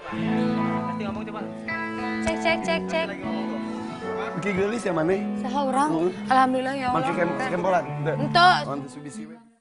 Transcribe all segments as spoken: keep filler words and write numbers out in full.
Nanti ngomong coba. Cek, cek, cek, cek. Oke, gelis ya mana? Saha orang? Alhamdulillah ya Allah. Makin kem kempolan. Entos. Untuk subisi.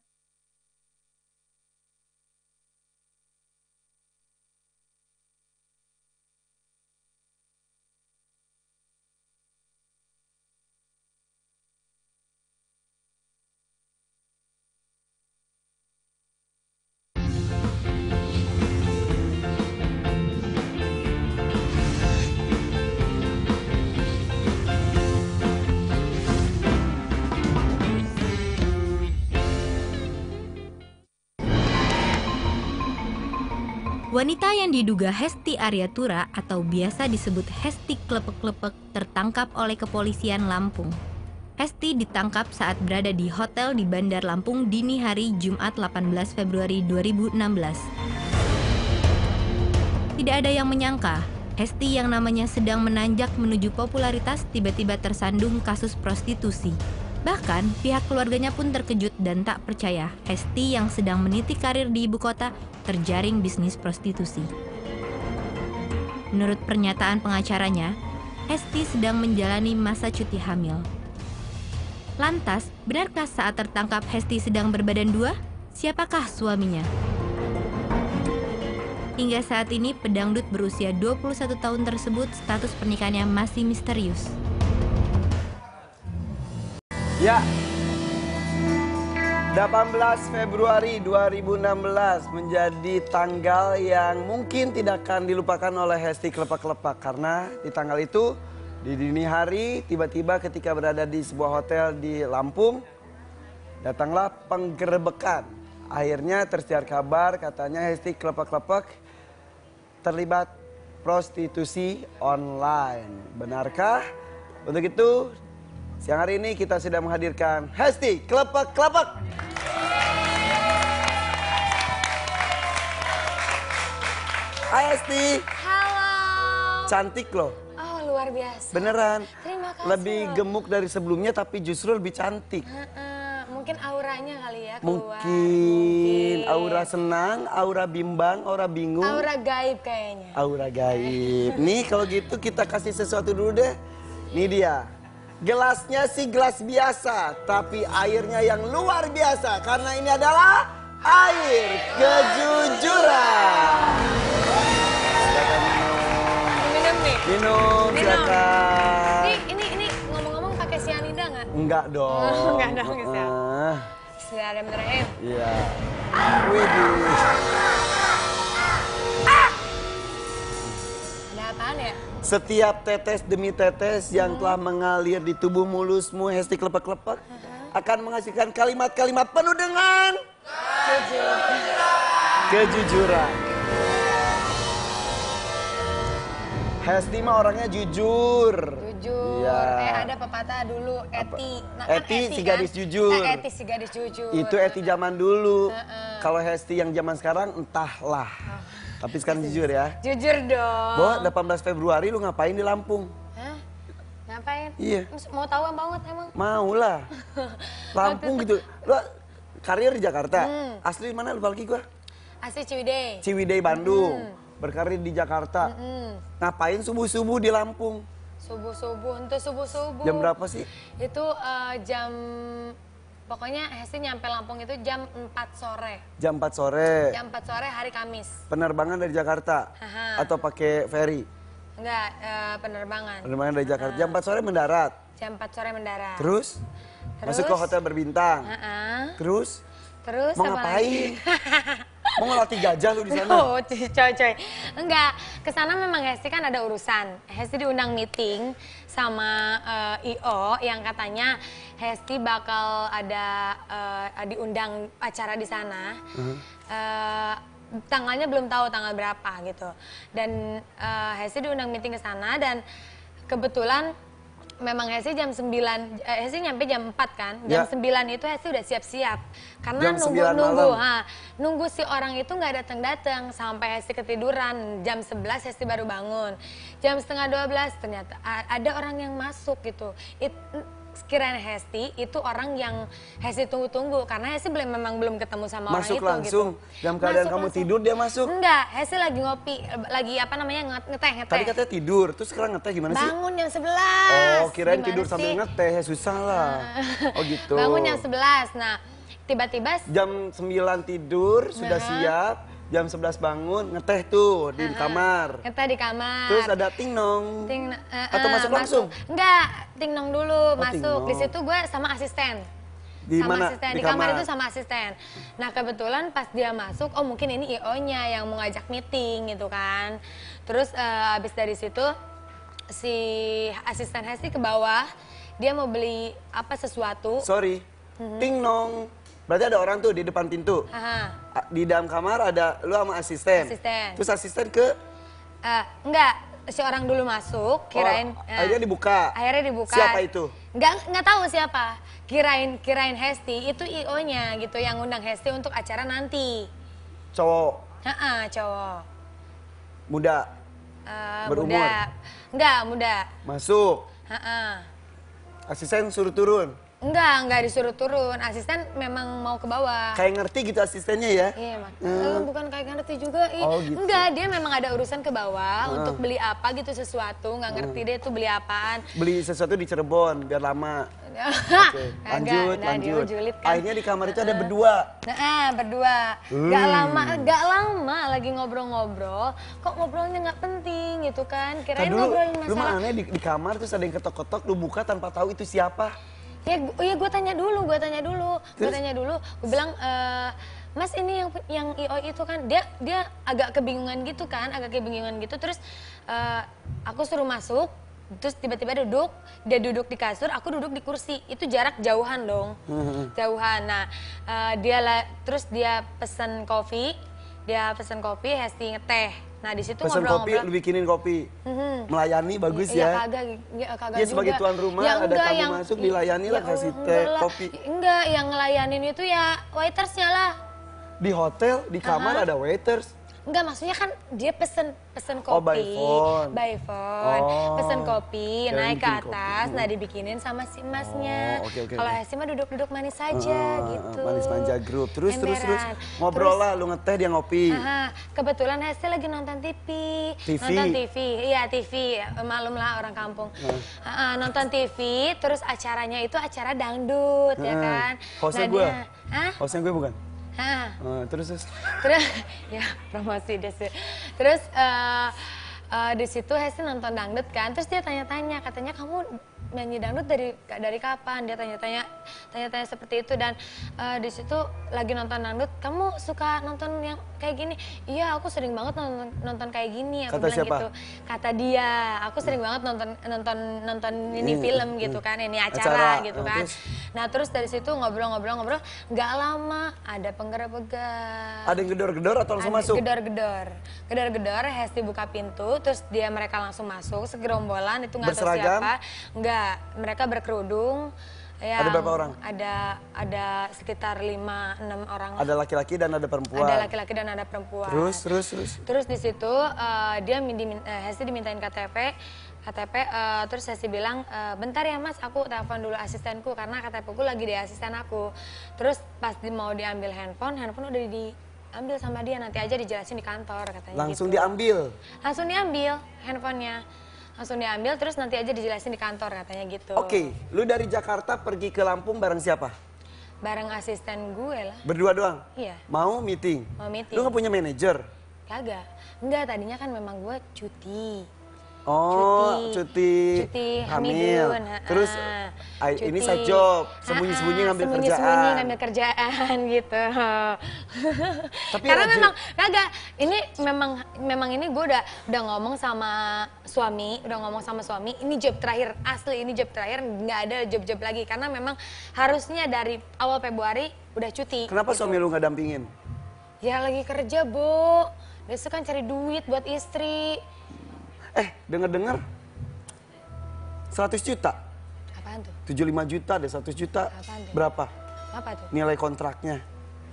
Wanita yang diduga Hesti Aryatura atau biasa disebut Hesti Klepek-Klepek tertangkap oleh kepolisian Lampung. Hesti ditangkap saat berada di hotel di Bandar Lampung dini hari Jumat delapan belas Februari dua ribu enam belas. Tidak ada yang menyangka, Hesti yang namanya sedang menanjak menuju popularitas tiba-tiba tersandung kasus prostitusi. Bahkan, pihak keluarganya pun terkejut dan tak percaya Hesti yang sedang meniti karir di ibu kota terjaring bisnis prostitusi. Menurut pernyataan pengacaranya, Hesti sedang menjalani masa cuti hamil. Lantas, benarkah saat tertangkap Hesti sedang berbadan dua? Siapakah suaminya? Hingga saat ini, pedangdut berusia dua puluh satu tahun tersebut status pernikahannya masih misterius. Ya, delapan belas Februari dua ribu enam belas menjadi tanggal yang mungkin tidak akan dilupakan oleh Hesti Klepek-Klepek. Karena di tanggal itu, di dini hari, tiba-tiba ketika berada di sebuah hotel di Lampung, datanglah penggerebekan. Akhirnya tersiar kabar katanya Hesti Klepek-Klepek terlibat prostitusi online. Benarkah? Untuk itu, siang hari ini kita sudah menghadirkan Hesti Klepek-Klepek. Hai Hesti. Halo. Cantik loh. Oh, luar biasa. Beneran. Terima kasih. Lebih gemuk dari sebelumnya tapi justru lebih cantik. Heeh, mungkin auranya kali ya keluar. Mungkin. Aura senang, aura bimbang, aura bingung. Aura gaib kayaknya. Aura gaib. Nih kalau gitu kita kasih sesuatu dulu deh. Nih dia. Gelasnya sih gelas biasa, tapi airnya yang luar biasa karena ini adalah air kejujuran. Silakan minum. Minum nih. Minum, Minum. silakan. Ini ini ini ngomong-ngomong pakai sianida nggak? Enggak dong. Enggak dong, Uh-uh. ya. Bismillahirrahmanirrahim. Iya. Widih. Ada apaan ya? Setiap tetes demi tetes yang telah mengalir di tubuh mulusmu Hesti Klepek-Klepek akan menghasilkan kalimat-kalimat penuh dengan kejujuran. Hesti mah orangnya jujur. Jujur. Iya. Eh ada pepatah dulu, eti. Nah, kan Eti si gadis kan? jujur. Nah, eti si gadis jujur. Itu Eti zaman dulu. Heeh. Kalau Hesti yang zaman sekarang entahlah. Tapi sekarang jujur ya. Jujur dong. Bahwa delapan belas Februari lu ngapain di Lampung? Hah? Ngapain? Iya. Mau tahu banget emang? Mau lah. Lampung gitu. Lu karir di Jakarta. Hmm. Asli mana lupa lagi gua? Asli Ciwidey. Ciwidey Bandung. Hmm. Berkarir di Jakarta. Hmm. Ngapain subuh-subuh di Lampung? Subuh-subuh, untuk subuh-subuh. Jam berapa sih? Itu eh, jam, pokoknya Hesti nyampe Lampung itu jam empat sore. Jam empat sore. Jam empat sore hari Kamis. Penerbangan dari Jakarta? Aha. Atau pakai ferry? Enggak, eh, penerbangan. Penerbangan dari Jakarta. Jam empat sore mendarat. Jam empat sore mendarat. Terus? Masuk ke hotel berbintang. Heeh. Terus? Terus Mau apa ngapain? lagi? Mau ngelatih gajah lu di sana? Oh, coy, coy. Enggak, kesana memang Hesti kan ada urusan. Hesti diundang meeting sama eh, I O yang katanya Hesti bakal ada eh, diundang acara di sana. Uh-huh. Eh, tanggalnya belum tahu tanggal berapa gitu. Dan eh, Hesti diundang meeting ke sana dan kebetulan memang Hesti jam sembilan, eh, Hesti nyampe jam empat kan, jam Ya. sembilan itu Hesti udah siap-siap. Karena Jam sembilan nunggu-nunggu, malam. ha, nunggu si orang itu nggak datang-datang sampai Hesti ketiduran. Jam sebelas Hesti baru bangun. Jam setengah dua belas ternyata a- ada orang yang masuk gitu. It, kirain Hesti itu orang yang Hesti tunggu-tunggu karena Hesti belum memang belum ketemu sama Masuk orang itu langsung, gitu. dalam keadaan Masuk kamu langsung. tidur dia masuk? Enggak, Hesti lagi ngopi, lagi apa namanya nge- ngeteh ngeteh. Tadi katanya tidur, terus sekarang ngeteh gimana sih? Bangun jam sebelas. Oh, kirain Gimana tidur sambil sih? ngeteh, ya susah lah. Oh gitu. Bangun jam sebelas. Nah, tiba-tiba Jam sembilan tidur, sudah Nah. siap. Jam sebelas bangun, ngeteh tuh di kamar. ngeteh di kamar. Terus ada ting nong. Ting, eh, Atau eh, masuk langsung? Enggak, ting nong dulu masuk. ting-nong. Di situ gue sama asisten. Di sama mana? asisten. Di Di, kamar. kamar itu sama asisten. Nah kebetulan pas dia masuk, oh mungkin ini I O-nya yang mau ngajak meeting gitu kan. Terus eh, abis dari situ si asisten Hesti ke bawah, dia mau beli apa sesuatu. Sorry, Mhm. ting nong. Berarti ada orang tuh di depan pintu. Aha. A- Di dalam kamar ada lu sama asisten. Asisten. Terus asisten ke Eh, enggak, si orang dulu masuk, kirain. oh, eh, akhirnya dibuka. Akhirnya dibuka. Siapa itu? Enggak, enggak tahu siapa. Kirain kirain Hesti itu I O-nya gitu yang undang Hesti untuk acara nanti. Cowok Heeh, cowok. muda Eh, Berumur? Muda. Enggak, muda. masuk. Heeh. Asisten suruh turun. Enggak, enggak disuruh turun. Asisten memang mau ke bawah. Kayak ngerti gitu asistennya ya? Iya, Mak. Hmm. Eh, bukan kayak ngerti juga. Ih, Oh, gitu. Enggak, dia memang ada urusan ke bawah untuk beli apa gitu sesuatu. Nggak ngerti dia tuh beli apaan. Beli sesuatu di Cirebon biar lama. Oke, Kagak, lanjut, nah, lanjut. dia julid kan. Akhirnya di kamar itu ada berdua. Nah, ah, berdua. Hmm. Gak lama, gak lama lagi ngobrol-ngobrol. Kok ngobrolnya nggak penting gitu kan? Kan Kirain dulu, ngobrolin lu mah masalah. aneh di, di kamar terus ada yang ketok-ketok, lu buka tanpa tahu itu siapa. Ya, gu- ya gue tanya dulu, gue tanya dulu, gue Terus? tanya dulu. Gue bilang, eh, Mas ini yang yang I O itu kan, dia dia agak kebingungan gitu kan, agak kebingungan gitu. Terus eh, aku suruh masuk, terus tiba-tiba duduk, dia duduk di kasur, aku duduk di kursi. Itu jarak jauhan dong, jauhan. Nah, eh, dia lah, terus dia pesen kopi, dia pesen kopi, Hesti ngeteh. Nah di situ Pesan kopi, ngobrol-ngobrol. lu bikinin kopi. Mhm. Melayani bagus Iya, ya. kagak, ya, kagak Dia sebagai juga. tuan rumah, Ya, ada enggak, tamu masuk, dilayani lah, kasih Allah, teh, enggak lah. kopi. Enggak, yang ngelayanin itu ya waitersnya lah. Di hotel, di kamar ada waiters. Enggak, maksudnya kan dia pesen pesen kopi. Oh, by phone. By phone. Oh. Pesen kopi, Kirain naik ke bikin kopi. atas, nah dibikinin sama si masnya. Oh, oke, oke, Kalau oke. Hesti mah duduk-duduk manis saja Ah, gitu. Manis manja grup. Terus, terus, terus. Emberan. Ngobrol Terus, lah, lu ngeteh, dia ngopi. Aha, kebetulan Hesti lagi nonton T V. T V? Nonton T V, iya T V, malum lah orang kampung. Ah, nonton T V, terus acaranya itu acara dangdut ya Ah, kan. hostnya Nah, gue. dia- Hah? Hostnya gue bukan? Hah? Ah, terus, terus. Terus ya promosi deh sih. Terus eh, eh, di situ Hesti nonton dangdut kan, terus dia tanya-tanya, katanya kamu nyanyi dangdut dari dari kapan? Dia tanya-tanya, tanya-tanya seperti itu dan eh, di situ lagi nonton dangdut, kamu suka nonton yang kayak gini? Iya, aku sering banget nonton nonton kayak gini. Aku Kata bilang siapa? gitu. Kata dia, aku sering banget nonton nonton nonton ini Hmm, film hmm. gitu kan, ini Acara, acara, gitu nah, kan. terus? Nah terus dari situ ngobrol-ngobrol-ngobrol, nggak lama ada penggerak-penggerak. Ada yang gedor-gedor atau langsung Ada masuk? Gedor-gedor, gedor-gedor. Hesti buka pintu, terus dia mereka langsung masuk segerombolan itu nggak tahu Berseragam? siapa. Nggak, mereka berkerudung. Ada berapa orang? Ada ada sekitar lima enam orang lah. Ada laki-laki dan ada perempuan. Ada laki-laki dan ada perempuan. Terus, terus, terus. Terus di situ eh, dia min- dimin- eh, Hesti dimintain K T P, K T P. eh, terus Hesti bilang, "Eh, bentar ya Mas, aku telepon dulu asistenku karena K T P ku lagi di asisten aku." Terus pas di, mau diambil handphone, handphone udah diambil sama dia. Nanti aja dijelasin di kantor katanya. Langsung gitu. diambil. Langsung diambil handphonenya. Langsung diambil, terus nanti aja dijelasin di kantor katanya gitu. Oke, lu dari Jakarta pergi ke Lampung bareng siapa? Bareng asisten gue lah. Berdua doang? Iya. Mau meeting? Mau meeting. Lu gak punya manajer? Kagak. Enggak, tadinya kan memang gue cuti. Oh, cuti, cuti hamil. hamidun, ha-ha. Terus ay, ini Cuti. side job, sembunyi-sembunyi Ha-ha, ngambil sembunyi-sembunyi kerjaan. ngambil kerjaan gitu. Tapi Karena rajin- memang kagak, ini memang memang ini gue udah udah ngomong sama suami, udah ngomong sama suami, ini job terakhir asli, ini job terakhir, nggak ada job-job lagi karena memang harusnya dari awal Februari udah cuti. Kenapa gitu. suami lu gak dampingin? Ya lagi kerja, Bu. Dia suka cari duit buat istri. Eh, denger-denger seratus juta, Apaan tuh? tujuh puluh lima juta deh, seratus juta. Apaan tuh? Berapa Apa tuh? nilai kontraknya?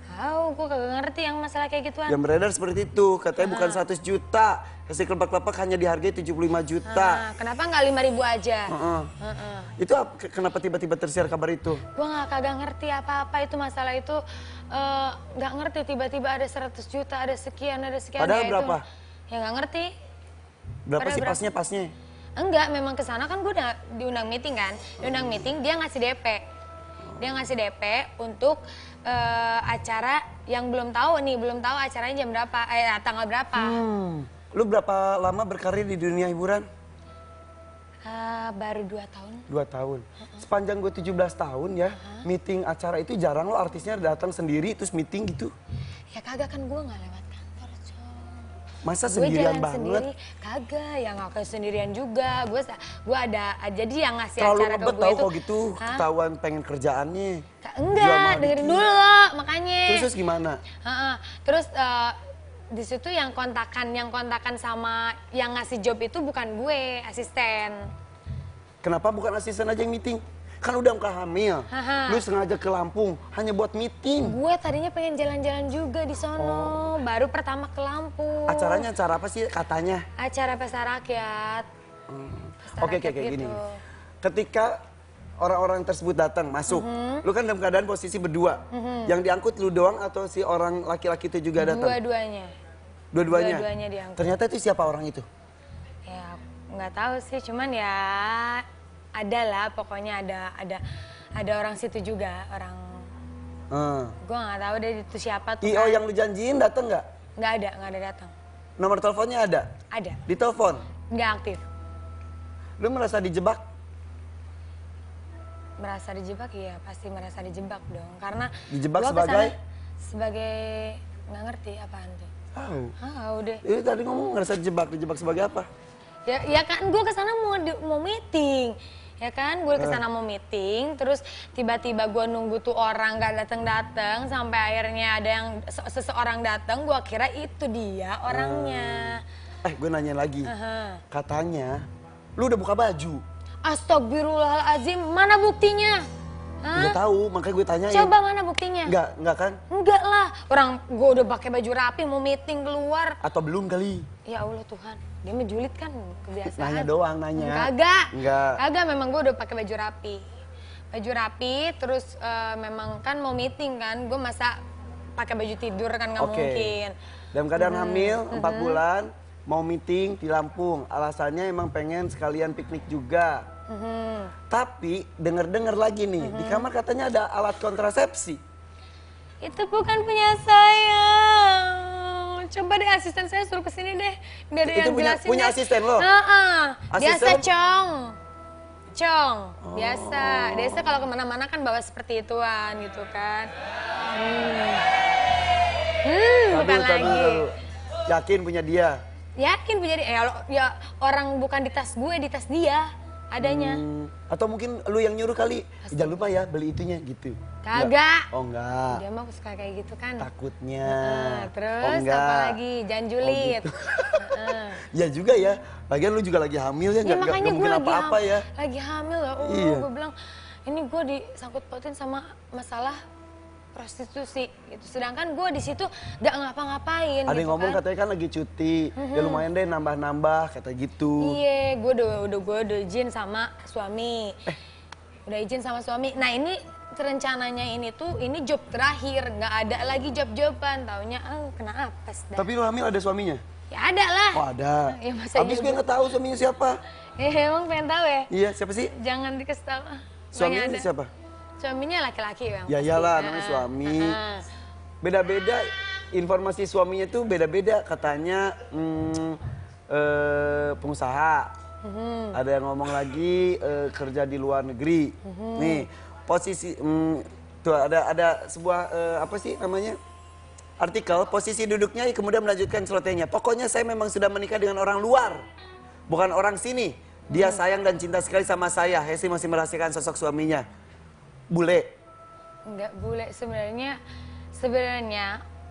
Tahu, gue kagak ngerti yang masalah kayak gituan. Yang beredar seperti itu, katanya bukan seratus juta. Hesti kelepak-kelepak hanya dihargai tujuh puluh lima juta. Ah, kenapa nggak lima ribu aja? Heeh. Heeh. Itu ap- kenapa tiba-tiba tersiar kabar itu? Gue nggak kagak ngerti apa-apa itu masalah itu. eh, nggak ngerti tiba-tiba ada seratus juta, ada sekian, ada sekian. Padahal ya berapa? Itu, ya nggak ngerti. Berapa Padahal sih berapa? pasnya pasnya? Enggak, memang ke sana kan gue udah diundang meeting kan. Diundang meeting, dia ngasih D P. Dia ngasih D P untuk eh, acara yang belum tahu nih, belum tahu acaranya jam berapa, eh tanggal berapa. Hmm. Lu berapa lama berkarir di dunia hiburan? Eh, baru dua tahun. Dua tahun. Sepanjang gue tujuh belas tahun ya, meeting acara itu jarang lo artisnya datang sendiri terus meeting gitu. Ya kagak kan gue nggak lewat kantor, Cong. Masa Gue sendirian jalan banget? sendiri, kagak, ya nggak kayak sendirian juga. Gue gue ada, jadi yang ngasih Terlalu acara ke ngebet gue tau itu. kalau gitu, Hah? ketahuan pengen kerjaannya. Ka- Drama Enggak, dengerin dikit. dulu makanya. Terus, terus gimana? Heeh. Terus eh, di situ yang kontakan, yang kontakan sama yang ngasih job itu bukan gue, asisten. Kenapa bukan asisten aja yang meeting? Kan udah engkau hamil, Haha. lu sengaja ke Lampung hanya buat meeting. Gue tadinya pengen jalan-jalan juga di sono, baru pertama ke Lampung. Acaranya acara apa sih katanya? Acara pesta rakyat. Pesta Oke, oke, rakyat kayak gitu. gini. Ketika orang-orang tersebut datang, masuk, Mhm. lu kan dalam keadaan posisi berdua. Yang diangkut lu doang atau si orang laki-laki itu juga datang? Dua-duanya. Dua-duanya? Dua-duanya diangkut. Ternyata itu siapa orang itu? Ya nggak tahu sih, cuman ya ada lah, pokoknya ada ada ada orang situ juga, orang Hmm. gue nggak tahu deh itu siapa tuh. I O kan. yang lu janjiin datang nggak? Nggak ada, nggak ada datang. Nomor teleponnya ada? Ada, Ditelepon? nggak aktif. Lu merasa dijebak? Merasa dijebak, iya pasti merasa dijebak dong, karena Dijebak gua sebagai? kesana sebagai nggak ngerti apaan tuh. Tahu. Ah udah. Itu tadi ngomong ngerasa dijebak, dijebak sebagai apa? Ya, ya kan gue kesana mau di- mau meeting, ya kan gue kesana mau meeting, terus tiba-tiba gue nunggu tuh orang nggak datang-datang sampai akhirnya ada yang se- seseorang datang, gue kira itu dia orangnya. Eh, gue nanya lagi. Aha. Katanya, lu udah buka baju. Astagfirullahaladzim, mana buktinya? Hah? Udah tahu, makanya gue tanyain. Coba mana buktinya? Enggak, enggak kan? Enggak lah, orang gue udah pakai baju rapi mau meeting keluar. Atau belum kali? Ya Allah Tuhan, dia menjulit kan kebiasaan. Nanya doang, nanya. Kagak. Enggak. Kagak, memang gue udah pakai baju rapi. Baju rapi, terus eh, memang kan mau meeting kan, gue masa pakai baju tidur kan nggak Oke. mungkin. Dalam keadaan hamil, empat bulan, mau meeting di Lampung. Alasannya emang pengen sekalian piknik juga. Mhm. Tapi denger-denger lagi nih, di kamar katanya ada alat kontrasepsi. Itu bukan punya saya. Coba deh asisten saya suruh kesini deh. Biar dia Itu yang punya- jelasin punya deh. asisten lo? Heeh. Biasa Asisten? Cong. Cong, Oh. biasa. Biasa kalau kemana-mana kan bawa seperti ituan gitu kan. Hmm, hmm bukan Taduh, taduh, lagi. taduh. Yakin punya dia? Yakin punya dia? Ya, lo- ya orang bukan di tas gue, di tas dia adanya. Hmm, atau mungkin lu yang nyuruh kali. Jangan lupa ya beli itunya gitu. Kagak. Enggak. Oh enggak. Dia mah suka kayak gitu kan. Takutnya. Heeh, terus Oh, enggak. apa lagi? Jangan julid. gitu. Heeh. Ya juga ya. Lagian lu juga lagi hamil ya, Ya nggak nggak- makanya nggak gue mungkin lagi, apa-apa ham- ya. lagi hamil ya. Oh, Iya. gue bilang ini gue disangkut pautin sama masalah prostitusi gitu. Sedangkan gue di situ gak ngapa-ngapain. Ada gitu yang ngomong kan. katanya kan lagi cuti, ya lumayan deh nambah-nambah kata gitu. Iya, gue udah udah gue udah izin sama suami. Eh. Udah izin sama suami. Nah ini rencananya ini tuh ini job terakhir, nggak ada lagi job-joban. Taunya, oh kena apes dah. Tapi lu hamil ada suaminya? Ya ada lah. Oh ada. Ya, masa Habis iya, gue Bu? nggak tahu suaminya siapa. Eh, emang pengen tahu ya? Iya siapa sih? Jangan dikasih tahu. ah. Suaminya Pokoknya ada. siapa? Suaminya laki-laki yang Ya pasti. iyalah Ah, namanya ah, suami. ah, ah. Beda-beda informasi suaminya tuh beda-beda. Katanya hmm, eh, pengusaha. Mhm. Ada yang ngomong lagi eh, kerja di luar negeri. Mhm. Nih posisi hmm, tuh ada ada sebuah eh, apa sih namanya artikel posisi duduknya kemudian melanjutkan celotehnya. Pokoknya saya memang sudah menikah dengan orang luar, bukan orang sini. Dia Mhm. sayang dan cinta sekali sama saya. Hesti masih merahasiakan sosok suaminya. Bule. Enggak bule sebenarnya sebenarnya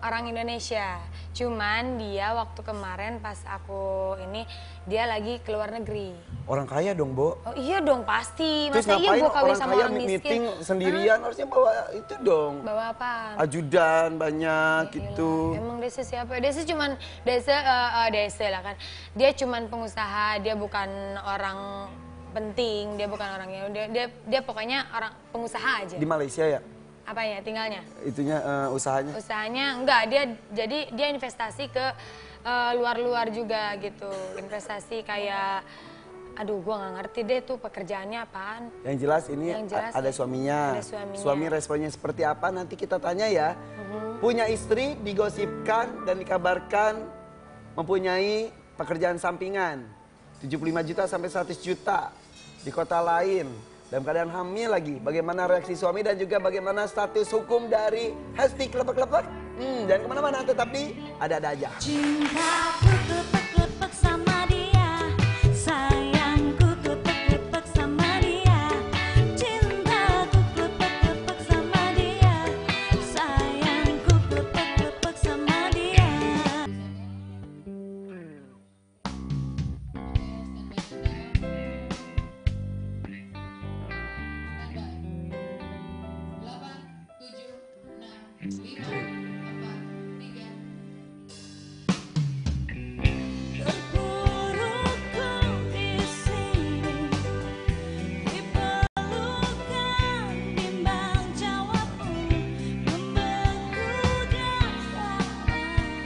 orang Indonesia. Cuman dia waktu kemarin pas aku ini dia lagi keluar negeri. Orang kaya dong, Bo. Oh iya dong pasti. Terus Masa iya ngapain gue kawin orang sama kaya orang miskin? meeting sendirian? Hah? Harusnya bawa itu dong. Bawa apa? Ajudan banyak Ya gitu. ilah, emang Desa siapa? Desa cuman Desa uh, uh, Desa lah kan. Dia cuman pengusaha, dia bukan orang penting, dia bukan orangnya. Dia dia, dia pokoknya orang pengusaha aja. Di Malaysia ya? Apa ya tinggalnya? Itunya uh, usahanya. Usahanya enggak, dia jadi dia investasi ke uh, luar-luar juga gitu. Investasi kayak aduh gua nggak ngerti deh tuh pekerjaannya apaan. Yang jelas ini Yang jelas ada suaminya. ada suaminya. Suami responnya seperti apa nanti kita tanya ya. Mhm. Punya istri digosipkan dan dikabarkan mempunyai pekerjaan sampingan. tujuh puluh lima juta sampai seratus juta di kota lain. Dalam keadaan hamil lagi, bagaimana reaksi suami dan juga bagaimana status hukum dari Hesti Klepek-Klepek? Hmm, jangan kemana-mana, tetapi ada-ada aja. Cintaku klepek-klepek sama dia, sayangku klepek-klepek sama dia. Cintaku klepek-klepek sama dia, sayangku klepek-klepek sama dia. Terpuruku di sini, di pelukan bimbang jawabmu, membeku dasar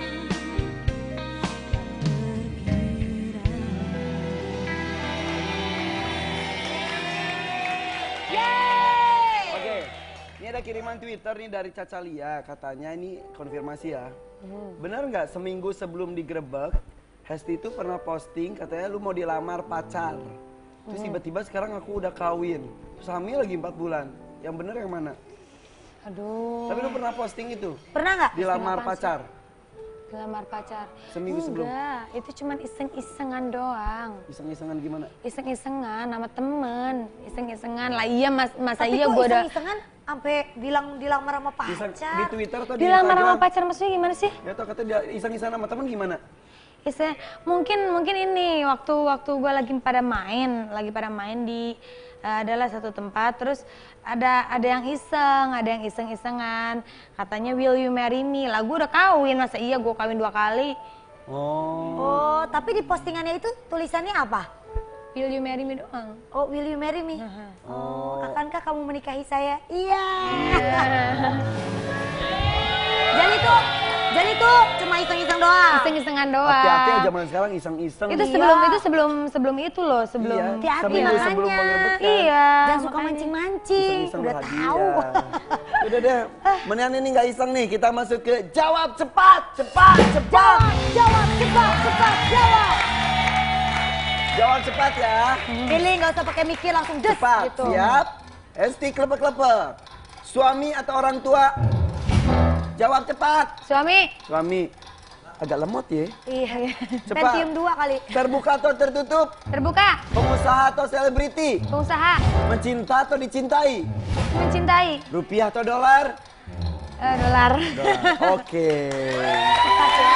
Oke, ini ada kiriman Twitter nih dari Caca Lia, katanya ini konfirmasi ya. Benar nggak seminggu sebelum digerebek, Hesti itu pernah posting katanya lu mau dilamar pacar. Terus tiba-tiba sekarang aku udah kawin, terus hamil lagi empat bulan. Yang benar yang mana? Aduh. Tapi lu pernah posting itu? Pernah nggak? Dilamar apaan sih? pacar. Lamar pacar. Seminggu sebelum. Enggak, itu cuman iseng-isengan doang. Iseng-isengan gimana? Iseng-isengan sama temen, iseng-isengan lah. Iya mas, masa Tapi iya kok gue udah iseng-isengan sampai bilang dilamar sama Iseng, pacar. di Twitter atau di dilamar sama Instagram? pacar, maksudnya gimana sih? Ya tau kata dia iseng-iseng sama temen gimana? Iseng, mungkin mungkin ini waktu waktu gue lagi pada main, lagi pada main di uh, adalah satu tempat, terus ada ada yang iseng, ada yang iseng-isengan, katanya will you marry me? Lah gue udah kawin, masa iya gue kawin dua kali? Oh. Oh, tapi di postingannya itu tulisannya apa? Will you marry me doang. Oh, will you marry me? Aha. Oh, akankah kamu menikahi saya? Iya. Jadi itu, jadi itu cuma iseng-iseng doang. Iseng-isengan doang. Hati-hati ya zaman sekarang iseng-iseng. Itu Iya. sebelum itu sebelum sebelum itu loh, sebelum Iya, hati-hati seminggu makanya. sebelum mengerebek kan. Iya. Jangan suka makanya. mancing-mancing. Iseng-iseng Udah berhadiah. tahu. Udah deh, mendingan ini nggak iseng nih. Kita masuk ke jawab cepat, cepat, cepat. Jawab, jawab, cepat, cepat, jawab. Jawab cepat ya. Pilih, nggak usah pakai mikir, langsung des Cepat, gitu. siap. Hesti Klepek-Klepek. Suami atau orang tua? Jawab cepat. Suami. Suami. Agak lemot ya. Iya, Cepat. Pentium dua kali. Terbuka atau tertutup? Terbuka. Pengusaha atau selebriti? Pengusaha. Mencinta atau dicintai? Mencintai. Rupiah atau dolar? Eh, dolar. Dolar. Oke. Cepat ya.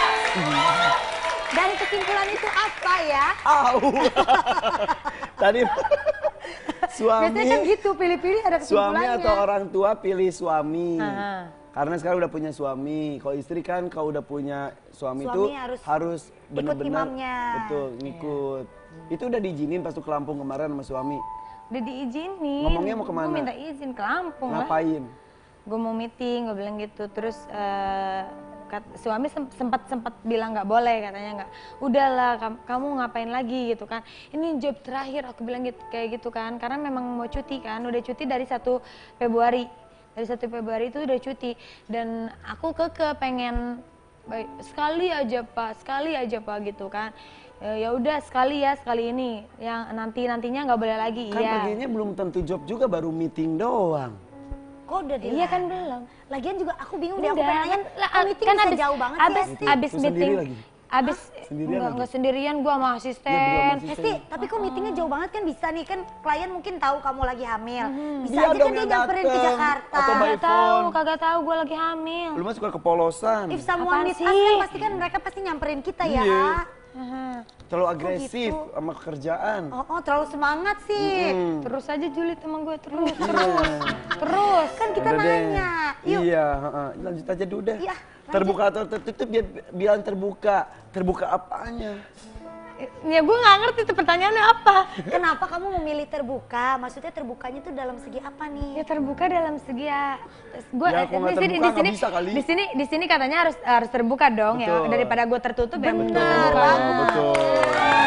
Dari kesimpulan itu apa ya? Au. Tadi suami. Biasanya kan gitu, pilih-pilih ada Suami kesimpulannya. atau orang tua pilih suami. Aha. Karena sekarang udah punya suami. Kalau istri kan kalau udah punya suami, itu Suami harus harus ikut benar-benar imamnya. betul ngikut. Itu udah diizinin pas tuh ke Lampung kemarin sama suami. Udah diizinin. Ngomongnya mau kemana? Gue minta izin ke Lampung lah. Ngapain? Gue mau meeting, gue bilang gitu. Terus eh, kat- suami sem- sempat sempat bilang nggak boleh, katanya nggak. Udahlah, kam- kamu ngapain lagi gitu kan? Ini job terakhir, aku bilang gitu kayak gitu kan. Karena memang mau cuti kan, udah cuti dari satu Februari. Dari satu Februari itu udah cuti. Dan aku keke pengen baik, sekali aja pak, sekali aja pak gitu kan. Ya udah sekali ya, sekali ini. Yang nanti nantinya nggak boleh lagi. Kan Iya. perginya belum tentu job juga, baru meeting doang. Kok udah dilarang? Iya kan belum. Lagian juga aku bingung deh, aku Udah, pengen nanya, lah, kok meeting kan bisa abis- jauh banget abis, ya? Itu, abis itu sendiri meeting, lagi. Abis Sendirian enggak, lagi? enggak sendirian gue sama asisten. Iya, berdua sama asisten. Hesti, tapi kok meetingnya jauh banget kan bisa nih kan klien mungkin tahu kamu lagi hamil. Bisa Dia aja dong kan dia yang nyamperin ke dateng. Jakarta. Atau by Kagak tahu, phone. kagak tahu gue lagi hamil. Lu mah suka kepolosan. If someone Apaan needs us sih? kan pasti kan mereka pasti nyamperin kita ya. Iya. Ah. Aha. Terlalu agresif gitu? sama kerjaan. Oh, oh terlalu semangat sih. Mm. Terus aja julid sama gue terus, Iya. terus, terus. Kan kita Udah deh. nanya. Yuk. Iya, heeh. Lanjut aja dulu deh. Iya, lanjut. Terbuka atau tertutup, biar bilang terbuka. Terbuka apanya? Ya gue nggak ngerti tuh pertanyaannya apa. Kenapa kamu memilih terbuka? Maksudnya terbukanya tuh dalam segi apa nih? Ya terbuka dalam segi ya, gue Ya, kalau nggak terbuka nggak bisa kali. di sini di sini katanya harus harus terbuka dong ya, Betul. daripada gue tertutup ya mending Benar, terbuka. bagus. Betul.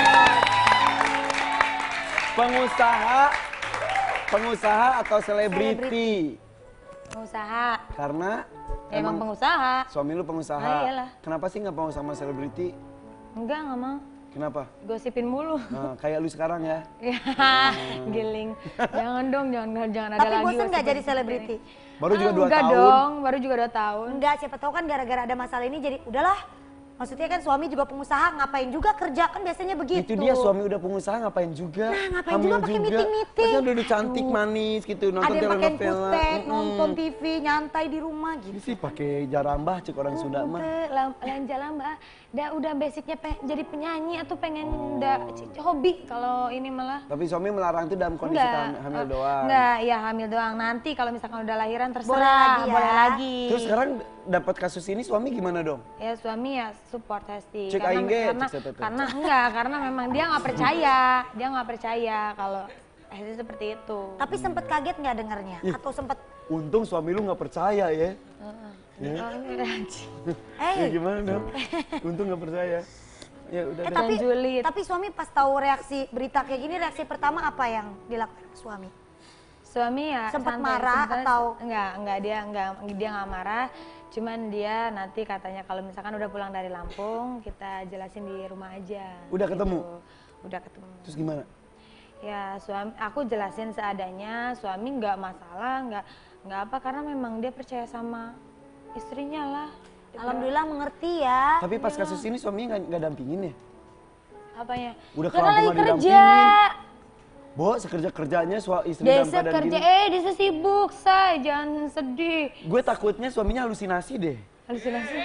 Pengusaha, pengusaha atau selebriti? Pengusaha, Karena ya emang pengusaha. suami lu pengusaha. Ah, iyalah. Kenapa sih nggak mau sama selebriti? Enggak nggak mau, Kenapa? gosipin mulu. Nah, kayak lu sekarang ya. Ya, giling. Jangan dong, jangan jangan ada Tapi lagi. bosan nggak gosip jadi selebriti? Baru juga dua Enggak tahun. dong, baru juga dua tahun. Enggak, siapa tahu kan gara-gara ada masalah ini jadi udahlah. Maksudnya kan suami juga pengusaha, ngapain juga kerja kan biasanya begitu. Itu dia suami udah pengusaha ngapain juga. Nah, ngapain Hamil juga pakai meeting-meeting. Pasti udah udah cantik manis gitu nonton Ada yang pakai telenovela. kutek, Mm-mm. nonton T V, nyantai di rumah Ini gitu. sih pakai jarambah cek orang Sunda mah. Lanjut mbak, udah udah basicnya pe- jadi penyanyi atau pengen udah c- hobi kalau ini malah. Tapi suami melarang itu dalam kondisi Enggak, ham- hamil eh, doang. Enggak, ya hamil doang. Nanti kalau misalkan udah lahiran terserah, Boleh lagi ya. boleh lagi. Terus sekarang dapat kasus ini suami gimana dong? Ya suami ya support Hesti. Cek karena aing ge, karena, cek setetet. karena enggak, karena memang dia nggak percaya, dia nggak percaya kalau Hesti seperti itu. Tapi sempet kaget nggak dengarnya? Atau sempet, Untung suami lu nggak percaya ya. Ya. Oh, ini anjing. eh, Ya gimana dong? Untung nggak percaya. Ya udah eh deh. tapi, julid. tapi suami pas tahu reaksi berita kayak gini, reaksi pertama apa yang dilakukan suami? Suami ya Sempet santai, marah sebenarnya atau- enggak, enggak dia enggak dia nggak marah. Cuman dia nanti katanya kalau misalkan udah pulang dari Lampung, kita jelasin di rumah aja. Udah ketemu? Gitu. Udah ketemu. Terus gimana? Ya suami, aku jelasin seadanya, suami nggak masalah, nggak nggak apa karena memang dia percaya sama istrinya lah. Dia Alhamdulillah mengerti ya. Tapi pas kasus ini suaminya nggak nggak dampingin ya? bilang, apanya? Udah ke Karena Lampung lagi nggak kerja. Bo, sekerja kerjanya suami istri Desa dalam keadaan kerja, gini. eh desa sibuk, say jangan sedih. Gue takutnya suaminya halusinasi deh. Halusinasi.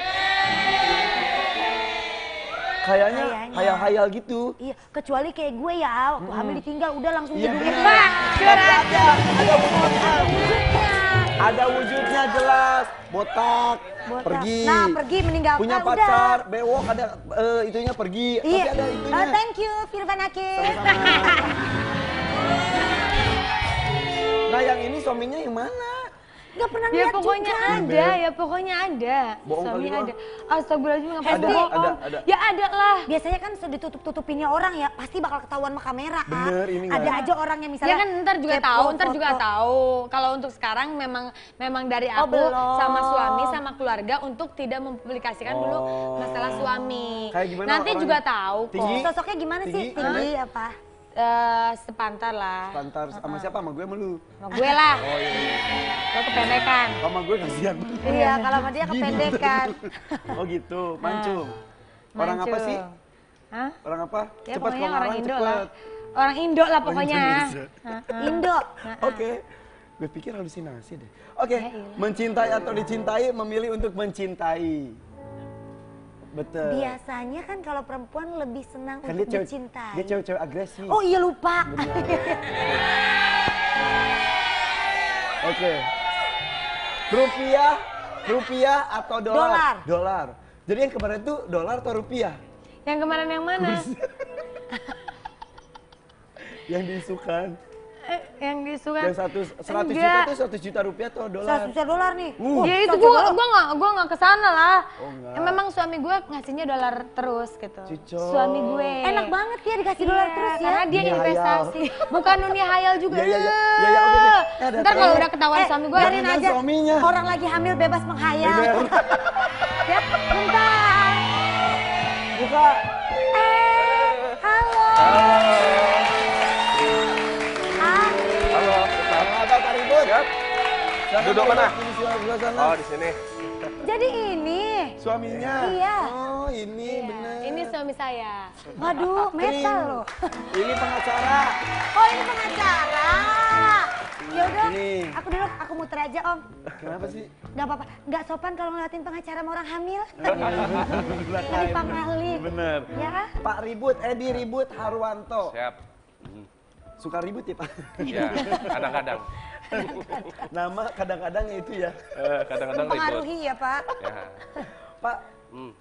Kayaknya Kayaknya. hayal-hayal gitu. Iya, kecuali kayak gue ya, waktu hamil ditinggal udah langsung Iya, hidungnya. bener. Wah, Juara. Ada, ada wujudnya. Ada wujudnya jelas, botak, botak. pergi. Nah, pergi meninggalkan Punya udah. pacar, bewok ada eh, itunya pergi. Iya. Tapi ada itunya. Eh, thank you, Firvan Hakim. Nah yang ini suaminya yang mana? Gak pernah Ya lihat pokoknya juga. ada, ya pokoknya ada. Bohong Suami kali lu, ada. Astagfirullahaladzim ngapain Ada, bohong? ada, ada. Ya ada lah. Biasanya kan sudah ditutup-tutupinnya orang ya, pasti bakal ketahuan sama kamera. Ah. Bener, ini Ada nggak- aja orang yang misalnya Ya kan ntar juga kepo tahu, ntar juga foto. tahu. Kalau untuk sekarang memang memang dari Oh, aku belum. sama suami sama keluarga untuk tidak mempublikasikan dulu Oh. masalah suami. Kayak gimana Nanti orangnya? juga tahu kok. Tinggi? Sosoknya gimana sih? Tinggi? Tinggi apa? Eh, sepantar lah. Pantar sama siapa? Sama gue sama lu. Sama gue lah. Oh iya. iya. Lo kependekan. Sama gue kasihan. Iya, kalau sama dia kependekan. Oh gitu, mancung. Orang apa Mancung. sih? Hah? Orang apa? Ya Cepet pokoknya kalau orang ngarang, Indo cepet. lah. Orang Indo lah pokoknya. Indonesia. Indo. Oke. Gue pikir halusinasi deh. Oke, Ya, iya. mencintai atau dicintai, memilih untuk mencintai. Betul. Biasanya kan kalau perempuan lebih senang Kan dia untuk cewek, dicintai. dia cewek-cewek agresif. Oh iya lupa. Oke. Rupiah, rupiah atau dolar? Dolar. Dolar. Jadi yang kemarin itu dolar atau rupiah? Yang kemarin yang mana? Yang diisukan. Eh, yang disuka. Yang satu seratus juta Enggak. itu seratus juta rupiah atau dolar? seratus juta dolar nih. Uh. Ya itu seratus gua dolar. gua nggak gua nggak kesana lah. Oh, enggak. Ya, memang suami gue ngasihnya dolar terus gitu. Cucok. Suami gue. Enak banget ya dikasih dolar Iya, terus ya. Karena dia Dunia investasi. Bukan dunia hayal juga. Iya, iya, iya. Iya, iya, oke, oke. Eh, ada Ntar kalau trailer. udah ketahuan Eh, suami gue, biarin Jangan aja. suaminya. Orang lagi hamil bebas menghayal. Bener. Ya, bentar. Buka. Eh, halo. Ah, Halo, selamat datang Ribut. Siap. Silakan Duduk mana? di sebelah sana. Oh, di sini. jadi ini Suaminya? Iya. Oh ini bener. Ini suami saya. Waduh, metal loh. Ini pengacara. Oh ini pengacara. Ya udah, Ini. aku dulu, aku muter aja Om. Kenapa sih? Gak apa-apa, gak sopan kalau ngeliatin pengacara sama orang hamil. Belakang. Ini Pak Malik. Bener. Ya. Pak Ribut, Edi Ribut Harwanto. Siap. Suka ribut ya Pak? Ya, kadang-kadang. Nama kadang-kadang itu ya. Eh, kadang-kadang ribut. Mempengaruhi ya Pak. Ya, Pak, hmm,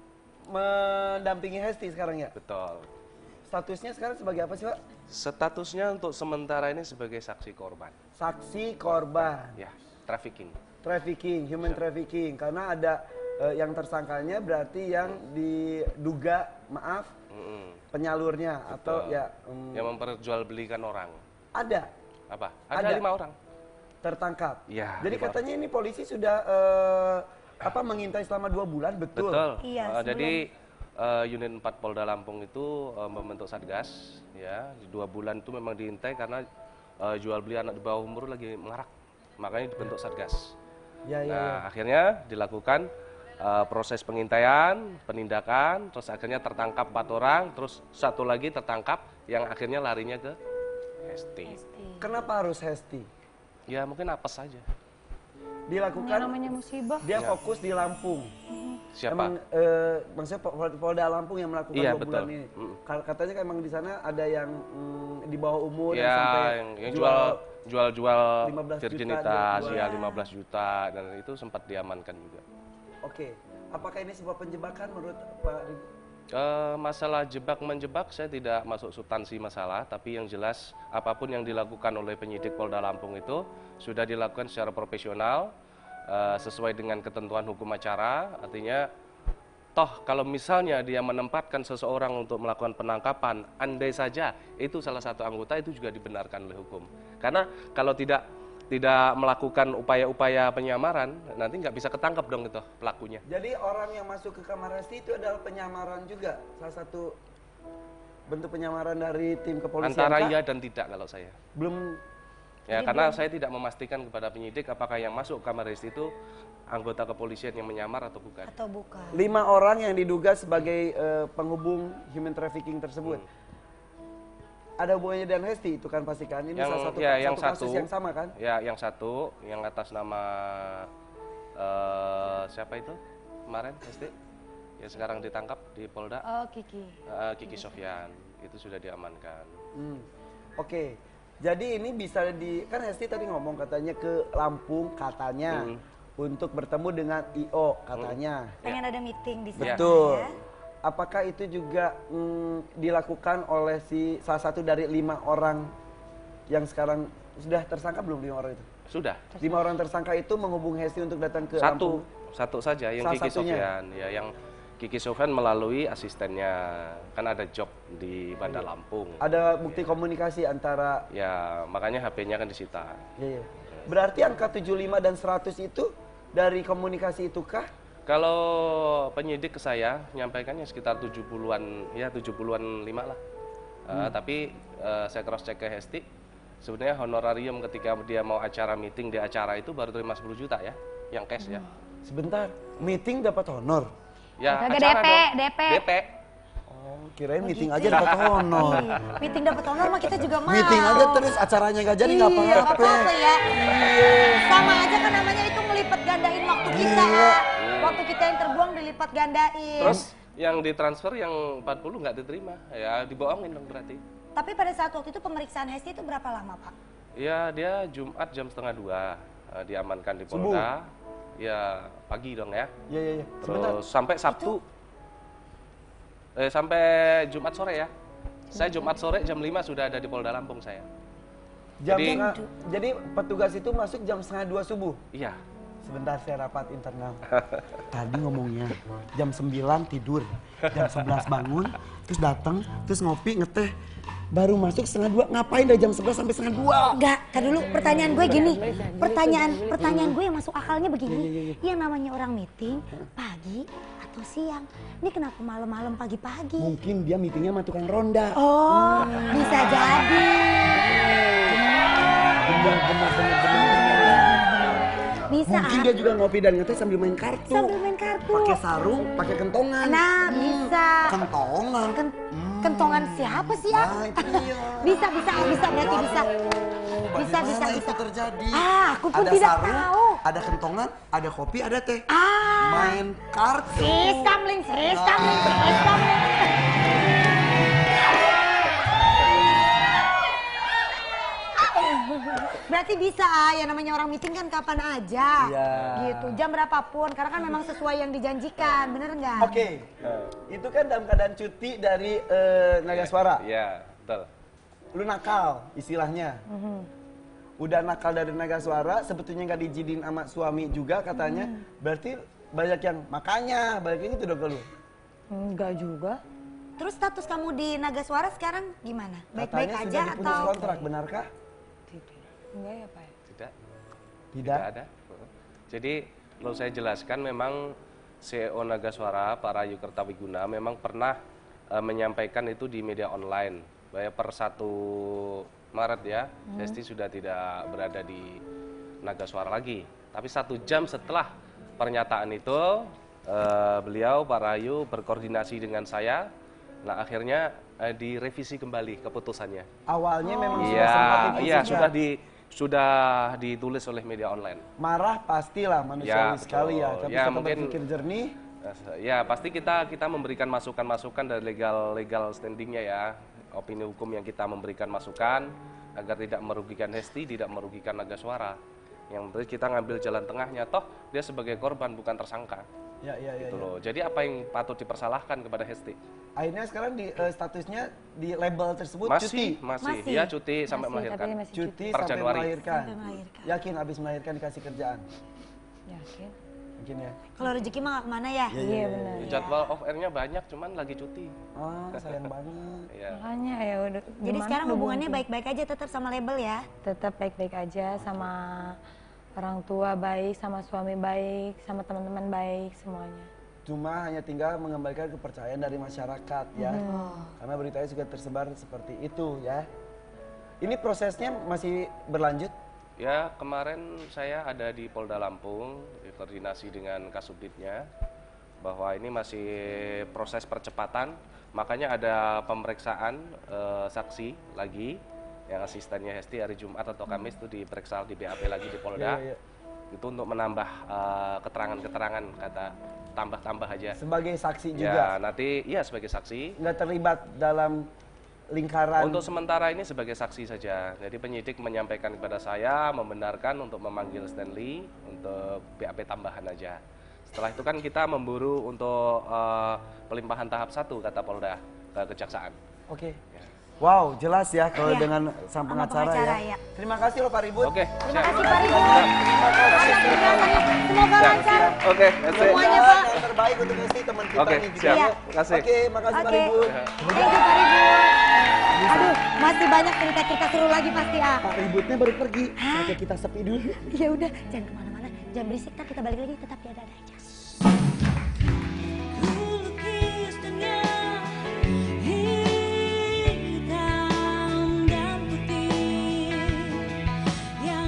mendampingi Hesti sekarang ya? betul. Statusnya sekarang sebagai apa sih Pak? Statusnya untuk sementara ini sebagai saksi korban. Saksi korban. Ya, trafficking. Trafficking, human trafficking. Karena ada eh, yang tersangkanya berarti yang diduga, maaf, Mm-mm. penyalurnya atau Betul. ya mm, Yang memperjualbelikan orang. ada Apa? Ada, Ada. lima orang. tertangkap. Ya, Jadi lima katanya ini polisi sudah eh, apa mengintai selama dua bulan, betul? Betul. Iya, Eh, sebelum- jadi eh, unit empat Polda Lampung itu eh, membentuk satgas. Ya, di dua bulan itu memang diintai karena eh, jual beli anak di bawah umur lagi marak. Makanya dibentuk satgas. Ya, ya, Nah, ya. akhirnya dilakukan uh, proses pengintaian, penindakan, terus akhirnya tertangkap empat orang, terus satu lagi tertangkap yang akhirnya larinya ke Hesti. Kenapa harus Hesti? Ya mungkin apes saja. Dilakukan, Namanya musibah. dia fokus di Lampung. Siapa? Emang eh, maksudnya Pol- Polda Lampung yang melakukan Iya, dua bulan betul. ini. Mm. Ka- Katanya kan emang di sana ada yang mm, di bawah umur yang Ya, sampai yang, yang jual jual jual lima belas juta virginitas, dia jual. ya lima belas juta dan itu sempat diamankan juga. Oke, apakah ini sebuah penjebakan menurut Pak Ribut? Eh, masalah jebak menjebak saya tidak masuk substansi masalah, tapi yang jelas apapun yang dilakukan oleh penyidik Polda Lampung itu sudah dilakukan secara profesional eh, sesuai dengan ketentuan hukum acara. Artinya toh kalau misalnya dia menempatkan seseorang untuk melakukan penangkapan, andai saja itu salah satu anggota, itu juga dibenarkan oleh hukum. Karena kalau tidak tidak melakukan upaya-upaya penyamaran, nanti nggak bisa ketangkap dong itu pelakunya. Jadi orang yang masuk ke kamar Hesti itu adalah penyamaran juga, salah satu bentuk penyamaran dari tim kepolisian. Antara Kak? iya dan tidak kalau saya. Belum. Ya, karena saya tidak memastikan kepada penyidik apakah yang masuk kamar Hesti itu anggota kepolisian yang menyamar atau bukan. Atau bukan. Lima orang yang diduga sebagai eh, penghubung human trafficking tersebut. Ada hubungannya dengan Hesti itu kan pastikan. Ini Yang- salah satu, ya, yang satu kasus satu. yang sama kan? Ya, yang satu yang atas nama eh, siapa itu kemarin Hesti? Ya sekarang ditangkap di Polda, Oh, Kiki. eh, Kiki Sofyan, itu sudah diamankan. Hmm. Oke. Jadi ini bisa di kan Hesti tadi ngomong katanya ke Lampung katanya Hmm. untuk bertemu dengan I O katanya. Pengen ada meeting di sana Betul. ya. Apakah itu juga mm, dilakukan oleh si salah satu dari lima orang yang sekarang sudah tersangka belum lima orang itu? Sudah. Lima orang tersangka itu menghubungi Hesti untuk datang ke Satu, Lampung. satu saja yang Salah Kiki satunya. Sofyan, ya yang Kiki Sofyan melalui asistennya, kan ada job di Bandar Lampung. Ada bukti komunikasi antara Ya makanya H P-nya kan disita. ya, ya. Berarti angka tujuh puluh lima dan seratus itu dari komunikasi itukah? Kalau penyidik ke saya nyampaikannya sekitar tujuh puluhan, ya tujuh puluhan lima lah. Uh, tapi uh, saya cross check ke Hesti, sebenarnya honorarium ketika dia mau acara meeting di acara itu baru terima sepuluh juta ya, yang cash ya. Sebentar, meeting dapat honor. Ya Kagak acara D P, dong. D P. D P. Oh, kirain meeting aja dapat honor. Iya, meeting dapat honor mah kita juga mau. Meeting aja terus acaranya gak jadi nggak Iya, nggak apa-apa. apa-apa ya. Sama aja kan namanya itu melipat gandain waktu kita. Gila. Waktu kita yang terbuang dilipat gandain. Terus yang ditransfer yang empat puluh nggak diterima, ya dibohongin dong berarti. Tapi pada saat waktu itu pemeriksaan Hesti itu berapa lama Pak? Ya dia Jumat jam setengah dua uh, diamankan di Polda. Ya pagi dong ya. Iya, iya, iya. Sebentar. Terus sampai Sabtu, eh, sampai Jumat sore ya. Saya Jumat sore jam lima sudah ada di Polda Lampung saya. Jam Jadi- setengah- jadi petugas itu masuk jam setengah dua subuh. Iya. Sebentar saya rapat internal. Tadi ngomongnya jam sembilan tidur, jam sebelas bangun, terus datang, terus ngopi, ngeteh. Baru masuk setengah dua, ngapain dari jam sebelas sampai setengah dua? Enggak, kan dulu pertanyaan gue gini. Pertanyaan pertanyaan gue yang masuk akalnya begini. Yang namanya orang meeting pagi atau siang. Ini kenapa malam-malam pagi-pagi? Mungkin dia meetingnya sama tukang ronda. Oh, bisa jadi. Benar, benar, benar, benar, benar. Bisa. Mungkin dia juga ngopi dan ngeteh sambil main kartu. Sambil main kartu. Pakai sarung, pakai kentongan. Nah, bisa. Kentongan. Ken- kentongan siapa sih ya? Nah, itu dia. Bisa, bisa, bisa, berarti bisa. Waduh, Bisa, bisa, bagaimana bisa. itu terjadi? Ah, aku pun ada tidak sarung, tahu. ada kentongan, ada kopi, ada teh. Ah. Main kartu. Sis kamling, sis kamling, sis kamling. Berarti bisa ah, ya namanya orang meeting kan kapan aja. Iya. Gitu, jam berapapun, karena kan memang sesuai yang dijanjikan, bener nggak? Oke, itu kan dalam keadaan cuti dari eh, Naga Suara. Iya, betul. Lu nakal istilahnya. Udah nakal dari Naga Suara, sebetulnya nggak diizinin sama suami juga katanya. Berarti banyak yang makanya, banyak yang itu dong ke lu. Enggak juga. Terus status kamu di Naga Suara sekarang gimana? Baik-baik Katanya aja sudah diputus atau? kontrak, benarkah? Enggak ya Pak ya? Tidak. Tidak. Tidak ada. Jadi kalau saya jelaskan memang C E O Naga Suara Pak Rayu Kertawiguna memang pernah eh, menyampaikan itu di media online bahwa per satu Maret ya Hesti sudah tidak berada di Naga Suara lagi. Tapi satu jam setelah pernyataan itu eh, beliau Pak Rayu berkoordinasi dengan saya. Nah akhirnya eh, direvisi kembali keputusannya. Awalnya memang sudah Iya, sempat iya diputuskan. sudah di sudah ditulis oleh media online. Marah pastilah manusiawi Ya, sekali ya, betul. tapi Ya, tetap mungkin- berpikir jernih. Ya pasti kita kita memberikan masukan-masukan dari legal legal standingnya ya, opini hukum yang kita memberikan masukan agar tidak merugikan Hesti, tidak merugikan Naga Suara. Yang penting kita ngambil jalan tengahnya, toh dia sebagai korban bukan tersangka. Ya, ya, ya. Gitu ya. loh. Jadi apa yang patut dipersalahkan kepada Hesti? Akhirnya sekarang di eh, statusnya di label tersebut Masih, cuti. masih, Masih. dia cuti sampai Masih, melahirkan. tapi masih Cuti Per sampai Januari. melahirkan. Sampai melahirkan. Yakin habis melahirkan dikasih kerjaan? Yakin? Mungkin ya. Kalau rezeki mah nggak kemana ya? Iya benar. Jadwal off air-nya banyak, cuman lagi cuti. Ah, sayang banget. Ya. Makanya ya udah. Jadi gimana sekarang udah hubungannya buntu. baik-baik aja tetap sama label ya? Tetap baik-baik aja sama orang tua baik, sama suami baik, sama teman-teman baik semuanya. Cuma hanya tinggal mengembalikan kepercayaan dari masyarakat ya. Karena beritanya juga tersebar seperti itu ya. Ini prosesnya masih berlanjut? Ya, kemarin saya ada di Polda Lampung, koordinasi dengan Kasubditnya, bahwa ini masih proses percepatan, makanya ada pemeriksaan eh, saksi lagi, yang asistennya Hesti hari Jumat atau Kamis itu diperiksa di B A P lagi di Polda, Iya, iya. itu untuk menambah eh, keterangan-keterangan, kata tambah-tambah aja. Sebagai saksi Ya, juga? nanti iya sebagai saksi. Nggak terlibat dalam lingkaran? Untuk sementara ini sebagai saksi saja. Jadi penyidik menyampaikan kepada saya membenarkan untuk memanggil Stanley untuk B A P tambahan aja. Setelah itu kan kita memburu untuk eh, pelimpahan tahap satu kata Polda ke Kejaksaan. Oke. Ya. Wow, jelas ya kalau Iya. dengan sang Sama pengacara, pengacara, ya. ya. Terima kasih loh Pak Ribut. Oke. Terima siap. kasih Pak Ribut. Terima kasih. Semoga Siap. lancar. Oke, Hesti. Semuanya, Pak. Yang terbaik untuk Hesti teman kita Oke, nih. siap. Iya. Terima kasih. Oke, makasih Pak Oke. Ribut. Thank you Pak Ribut. Aduh, masih banyak cerita-cerita seru lagi pasti ah. Pak Ributnya baru pergi. Oke, kita sepi dulu. Ya udah, jangan kemana-mana, jangan berisik, ntar kita balik lagi tetap di ada aja. Kulukis dunia hitam dan putih yang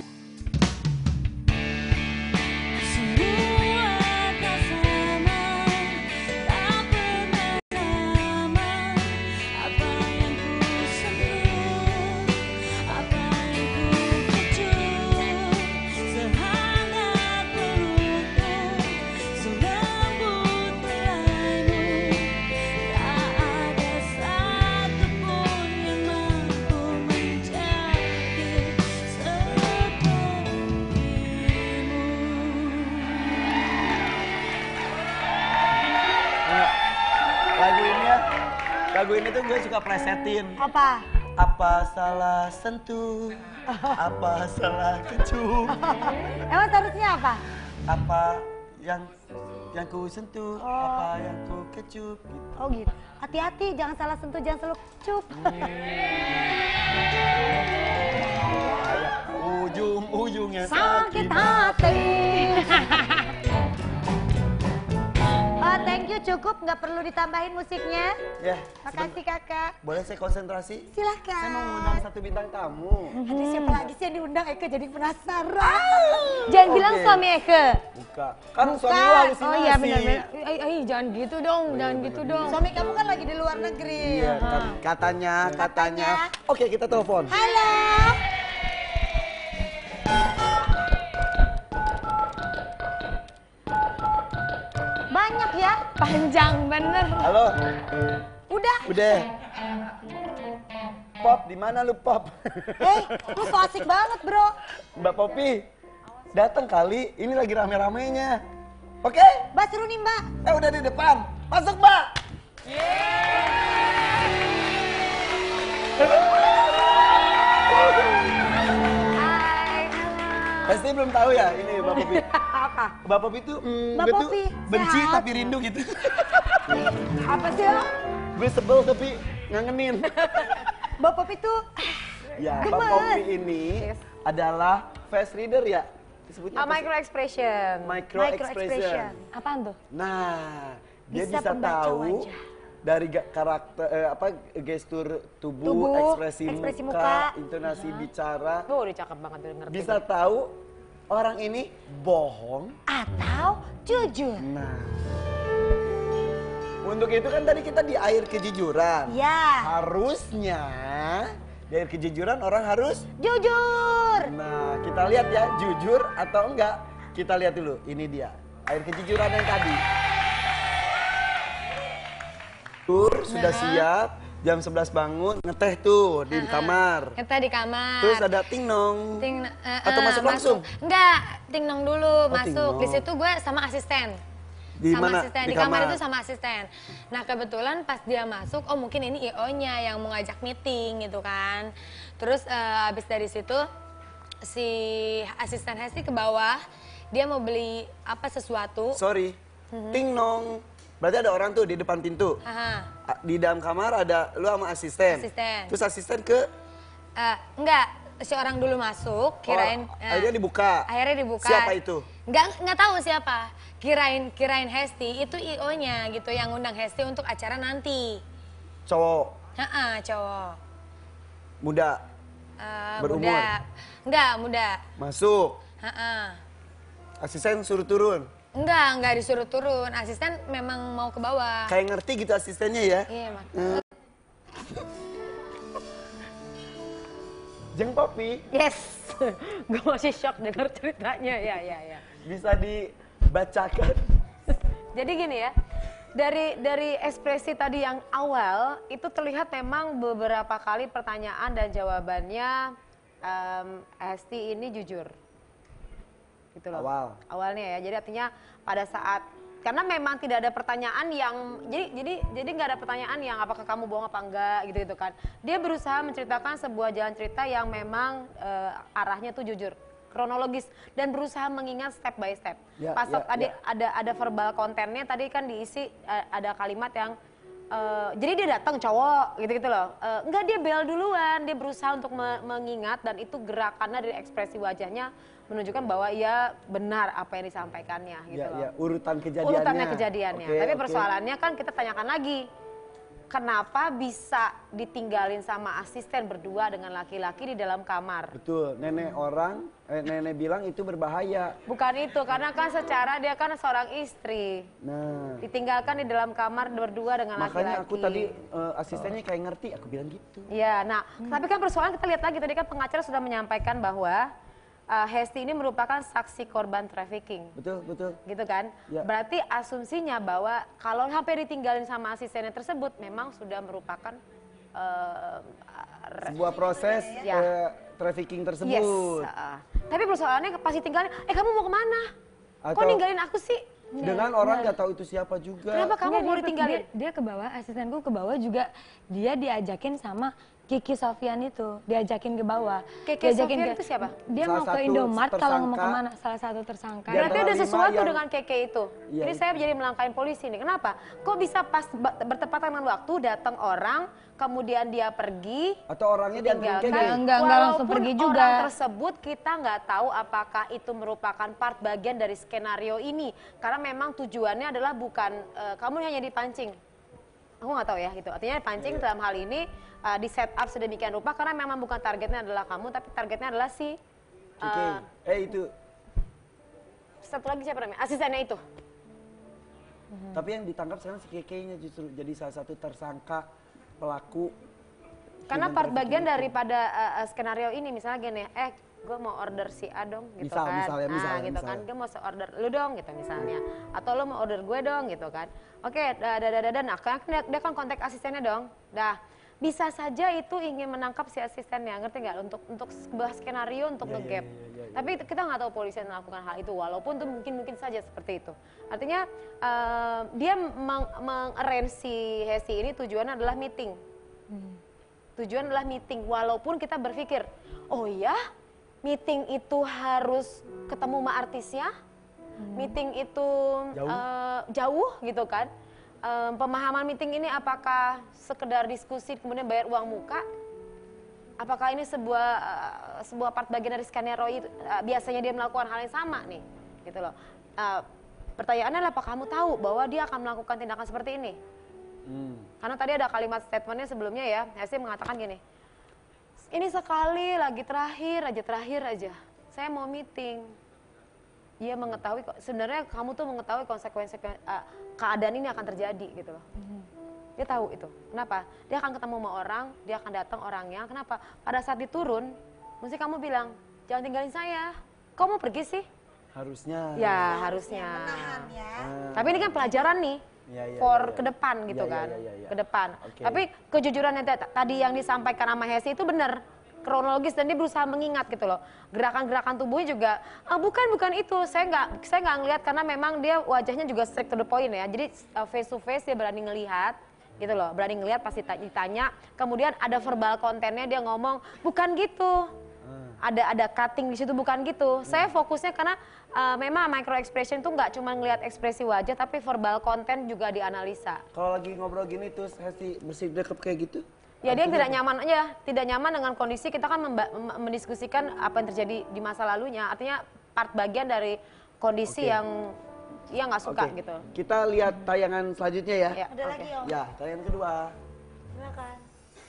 semua tak sama, tak pernah sama. Apa yang ku sentuh, apa yang ku kecup, sehangat pelukmu, selembut belaimu. Tak ada satupun yang mampu menjadi sepertimu. Lagu ini ya, lagu ini tuh gue suka plesetin. Apa? Apa salah sentuh, apa salah kecup, Emang seharusnya apa? apa yang yang ku sentuh, apa yang ku kecup gitu. Oh gitu. Hati-hati, jangan salah sentuh, jangan selalu cup. Ujung-ujungnya Sakit hati. Ah, thank you itu cukup, nggak perlu ditambahin musiknya. Ya, Makasih kakak. boleh saya konsentrasi? Silakan. Saya mau mengundang satu bintang tamu. Ada siapa lagi sih yang diundang Eke jadi penasaran. Jangan bilang Oke. suami Eke. Buka. Kan suami Bukan. lu halusinasi. Oh iya benar-benar. Eh, eh, jangan gitu dong, jangan gitu dong. Suami kamu kan lagi di luar negeri. Iya, kat- katanya, katanya. Oke, kita telepon. Halo. Banyak ya? Panjang bener. Halo, Udah. udah. Pop, di mana lu Pop? Eh, lu so asik banget bro. Mbak Popi, datang kali. Ini lagi rame-ramenya. Oke? Mbak suruh nih mbak. Eh udah di depan. Masuk Mbak. Hai, halo. Pasti belum tahu ya ini Mbak Popi. Apa? Mbak Popi tuh, mm, Mbak gue tuh Popi, benci sehat. tapi rindu gitu. Apa sih lo? Gue sebel tapi ngangenin. Mbak Popi tuh Ya, Mbak gemes. Popi ini adalah face reader ya? Disebutnya Ah, apa sih? micro expression. Micro, Micro expression. expression. Apaan tuh? Nah, dia Bisa bisa, pembaca tahu wajah. dari ga- karakter eh, apa gestur tubuh, Tubuh, ekspresi, ekspresi muka, muka. intonasi bicara. Oh, udah cakep banget udah ngerti. Bisa tahu orang ini bohong. atau jujur. Nah, untuk itu kan tadi kita di air kejujuran. Ya, Harusnya di air kejujuran orang harus. jujur. Nah, kita lihat ya jujur atau enggak. Kita lihat dulu. Ini dia air kejujuran yang tadi. Tur sudah siap. Jam sebelas bangun ngeteh tuh di kamar. Kita di kamar. Terus ada ting nong. Ting, eh, Atau eh, masuk langsung? Enggak, ting nong dulu masuk. ting Di nong. situ gue sama asisten. Di sama mana? asisten Di di, kamar. kamar. itu sama asisten. Nah kebetulan pas dia masuk, oh mungkin ini I O-nya yang mau ngajak meeting gitu kan. Terus eh, abis dari situ si asisten Hesti ke bawah, dia mau beli apa sesuatu. Sorry. Mhm. Ting nong. Berarti ada orang tuh di depan pintu. Aha. A- Di dalam kamar ada lu sama asisten. Asisten. Terus asisten ke Eh, enggak, si orang dulu masuk, kirain. Oh, eh, akhirnya dibuka. Akhirnya dibuka. Siapa itu? Enggak, enggak tahu siapa. Kirain, kirain Hesti itu I O-nya gitu yang ngundang Hesti untuk acara nanti. Cowok Heeh, cowok. muda Eh, Berumur? Muda. Enggak, muda. masuk. Heeh. Asisten suruh turun. Enggak, enggak disuruh turun. Asisten memang mau ke bawah. Kayak ngerti gitu asistennya ya. Iya, Mak. Jeng Popi Yes. Gue masih shock dengar ceritanya. Ya, ya, ya. bisa dibacakan. Jadi gini ya, dari dari ekspresi tadi yang awal itu terlihat memang beberapa kali pertanyaan dan jawabannya em, Hesti ini jujur, gitu loh. Awal. Awalnya ya, jadi artinya pada saat karena memang tidak ada pertanyaan yang jadi jadi jadi nggak ada pertanyaan yang apakah kamu bohong apa enggak gitu gitu kan. Dia berusaha menceritakan sebuah jalan cerita yang memang eh, arahnya tuh jujur, kronologis dan berusaha mengingat step by step. Ya, Pas ya, ada ya. ada ada verbal kontennya tadi kan diisi eh, ada kalimat yang eh, jadi dia datang cowok gitu-gitu loh. Eh, enggak, dia bel duluan, dia berusaha untuk me- mengingat dan itu gerakannya dari ekspresi wajahnya menunjukkan bahwa ia benar apa yang disampaikannya gitu Ya, loh. ya, urutan kejadiannya. Urutannya kejadiannya. Oke, Tapi oke. persoalannya kan kita tanyakan lagi. Kenapa bisa ditinggalin sama asisten berdua dengan laki-laki di dalam kamar? Betul, nenek orang, eh, nenek bilang itu berbahaya. Bukan itu, karena kan secara dia kan seorang istri. Nah, Ditinggalkan di dalam kamar berdua dengan laki-laki. makanya aku tadi eh, asistennya kayak ngerti, aku bilang gitu. Ya, nah, tapi kan persoalan kita lihat lagi tadi kan pengacara sudah menyampaikan bahwa uh, Hesti ini merupakan saksi korban trafficking. Betul, betul. Gitu kan? Ya. Berarti asumsinya bahwa kalau sampai ditinggalin sama asistennya tersebut memang sudah merupakan uh, re- Sebuah proses Ya. eh, trafficking yes. tersebut. uh, tapi persoalannya pasti tinggalin, eh kamu mau kemana? Kok Atau- ninggalin aku sih? Dengan orang nggak tahu itu siapa juga. Kenapa kamu Enggak, mau dia, ditinggalin? dia, dia ke bawah, asistenku ke bawah juga dia diajakin sama Kiki Sofian itu diajakin ke bawah. Kiki Diajakin Sofian ke- itu siapa? Dia Salah mau ke satu Indomaret kalau mau tersangka. kemana? Salah satu tersangka. Di Berarti antara ada lima sesuatu yang- dengan Keke itu. Iya, Jadi itu. saya jadi melangkahin polisi nih. Kenapa? Kok bisa pas ba- bertepatan dengan waktu datang orang, kemudian dia pergi, Atau orangnya diantarin tinggalkan. Keke? Enggak, enggak langsung Walaupun pergi juga. orang tersebut kita nggak tahu apakah itu merupakan part bagian dari skenario ini. Karena memang tujuannya adalah bukan eh, kamu hanya dipancing. Aku nggak tahu ya gitu. Artinya pancing dalam hal ini uh, di set up sedemikian rupa karena memang bukan targetnya adalah kamu, tapi targetnya adalah si Keke. uh, Eh itu. satu lagi siapa namanya? Asistennya itu. Tapi yang ditangkap sekarang si Keke-nya justru jadi salah satu tersangka pelaku. Karena human part bagian trafficking itu. daripada uh, uh, skenario ini misalnya gini, eh gue mau order si A dong gitu Misal, kan. misalnya, nah, misalnya, gitu kan. misalnya. Gue mau order lu dong gitu misalnya. Atau lu mau order gue dong gitu kan. Oke, dah dah dah dah, dah. Nah, kan dia, dia kan kontak asistennya dong. Dah. Bisa saja itu ingin menangkap si asistennya, ngerti nggak? Untuk untuk sebuah skenario untuk Iya, iya, nge-gap. iya, iya, iya. Tapi kita nggak tahu polisi yang melakukan hal itu, walaupun itu mungkin mungkin saja seperti itu. Artinya eh, dia meng- meng-arrange si Hesti ini tujuannya adalah meeting. Tujuan adalah meeting, walaupun kita berpikir, oh ya, meeting itu harus ketemu sama artisnya, meeting itu Jauh. eh, jauh gitu kan. Eh, pemahaman meeting ini apakah sekedar diskusi kemudian bayar uang muka? Apakah ini sebuah eh, sebuah part bagian dari skenario itu? Eh, biasanya dia melakukan hal yang sama nih, gitu loh. Eh, pertanyaannya adalah apakah kamu tahu bahwa dia akan melakukan tindakan seperti ini? Hmm. Karena tadi ada kalimat statementnya sebelumnya ya, Hesti mengatakan gini, ini sekali lagi terakhir aja, terakhir aja, saya mau meeting. Dia mengetahui, kok sebenarnya kamu tuh mengetahui konsekuensi uh, keadaan ini akan terjadi gitu loh. Dia tahu itu. Kenapa? Dia akan ketemu sama orang, dia akan datang orangnya. Kenapa? Pada saat diturun, mesti kamu bilang, jangan tinggalin saya. Kok mau pergi sih? Harusnya. Ya harusnya. Ah. Tapi ini kan pelajaran nih. Ya, ya, for ya, ya. ke depan gitu Ya, ya, kan, ya, ya, ya. ke depan. Oke. Tapi kejujuran yang t- tadi yang disampaikan sama Hesti itu benar, kronologis dan dia berusaha mengingat gitu loh. Gerakan-gerakan tubuhnya juga, ah, bukan bukan itu. Saya nggak saya nggak ngelihat karena memang dia wajahnya juga straight to the point ya. Jadi uh, face to face dia berani ngelihat gitu loh, berani ngelihat pasti ditanya. Kemudian ada verbal kontennya dia ngomong bukan gitu. Ada ada cutting di situ bukan gitu. Saya fokusnya karena uh, memang micro expression tuh nggak cuma ngelihat ekspresi wajah tapi verbal konten juga dianalisa. Kalau lagi ngobrol gini terus Hesti bersih deket kayak gitu? Ya dia Artinya tidak apa? nyaman aja, tidak nyaman dengan kondisi kita kan memba- mem- mendiskusikan apa yang terjadi di masa lalunya. Artinya part bagian dari kondisi Oke. yang dia nggak suka Oke, gitu. kita lihat tayangan selanjutnya ya. Ya, Ada oke. lagi Om. Ya, tayangan kedua. Silakan.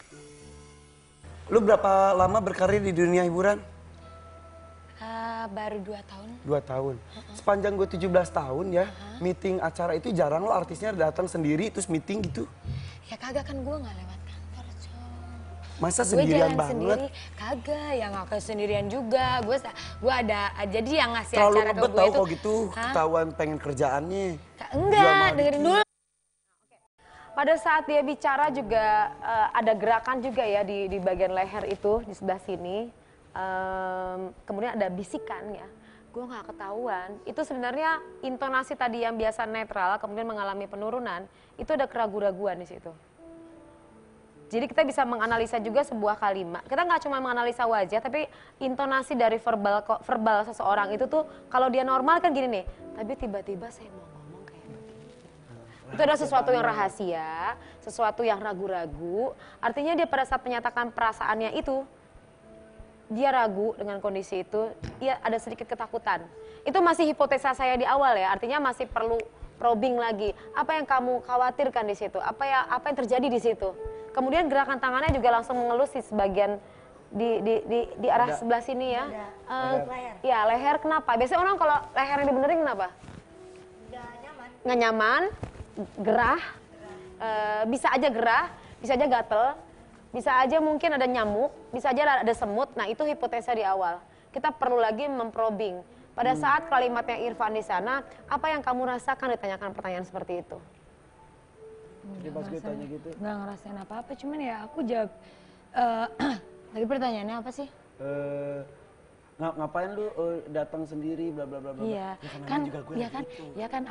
Lu berapa lama berkarir di dunia hiburan? Eh, baru dua tahun. Dua tahun. Sepanjang gue tujuh belas tahun ya, meeting acara itu jarang lo artisnya datang sendiri terus meeting gitu. Ya kagak kan gue nggak lewat kantor, Cong. Masa Gue sendirian jalan banget? sendiri, kagak, ya nggak kayak sendirian juga. Gue gue ada, jadi yang ngasih Terlalu acara ke ngebet gue tau itu. kalau gitu, Hah? ketahuan pengen kerjaannya. Ka- Enggak, dengerin dulu. Pada saat dia bicara juga eh, ada gerakan juga ya di di bagian leher itu di sebelah sini. Em, kemudian ada bisikan ya. Gue nggak ketahuan. Itu sebenarnya intonasi tadi yang biasa netral kemudian mengalami penurunan itu ada keraguan-raguan di situ. Jadi kita bisa menganalisa juga sebuah kalimat. Kita nggak cuma menganalisa wajah, tapi intonasi dari verbal verbal seseorang itu tuh kalau dia normal kan gini nih. Tapi tiba-tiba saya mau ngomong kayak begini. Itu adalah sesuatu yang rahasia, sesuatu yang ragu-ragu. Artinya dia pada saat menyatakan perasaannya itu, dia ragu dengan kondisi itu, ia ada sedikit ketakutan. Itu masih hipotesa saya di awal ya, artinya masih perlu probing lagi. Apa yang kamu khawatirkan di situ? Apa ya apa yang terjadi di situ? Kemudian gerakan tangannya juga langsung mengelus di sebagian di di di, di arah Dada. sebelah sini ya. Eh, Leher. ya leher kenapa? Biasanya orang kalau lehernya dibenerin kenapa? Nggak nyaman. Nggak nyaman, gerah, eh, bisa aja gerah, bisa aja gatel, bisa aja mungkin ada nyamuk, bisa aja ada semut. Nah itu hipotesa di awal. Kita perlu lagi memprobing. Pada saat kalimatnya Irfan di sana, apa yang kamu rasakan ditanyakan pertanyaan seperti itu? Jadi pas gue tanya gitu, Nggak ngerasain apa-apa, cuman ya aku jawab. eh Tadi pertanyaannya apa sih? eh ngap- ngapain lu eh, datang sendiri bla bla bla bla. bla. Iya, Ya, karena kan, juga gue iya lagi kan, gitu. iya kan aku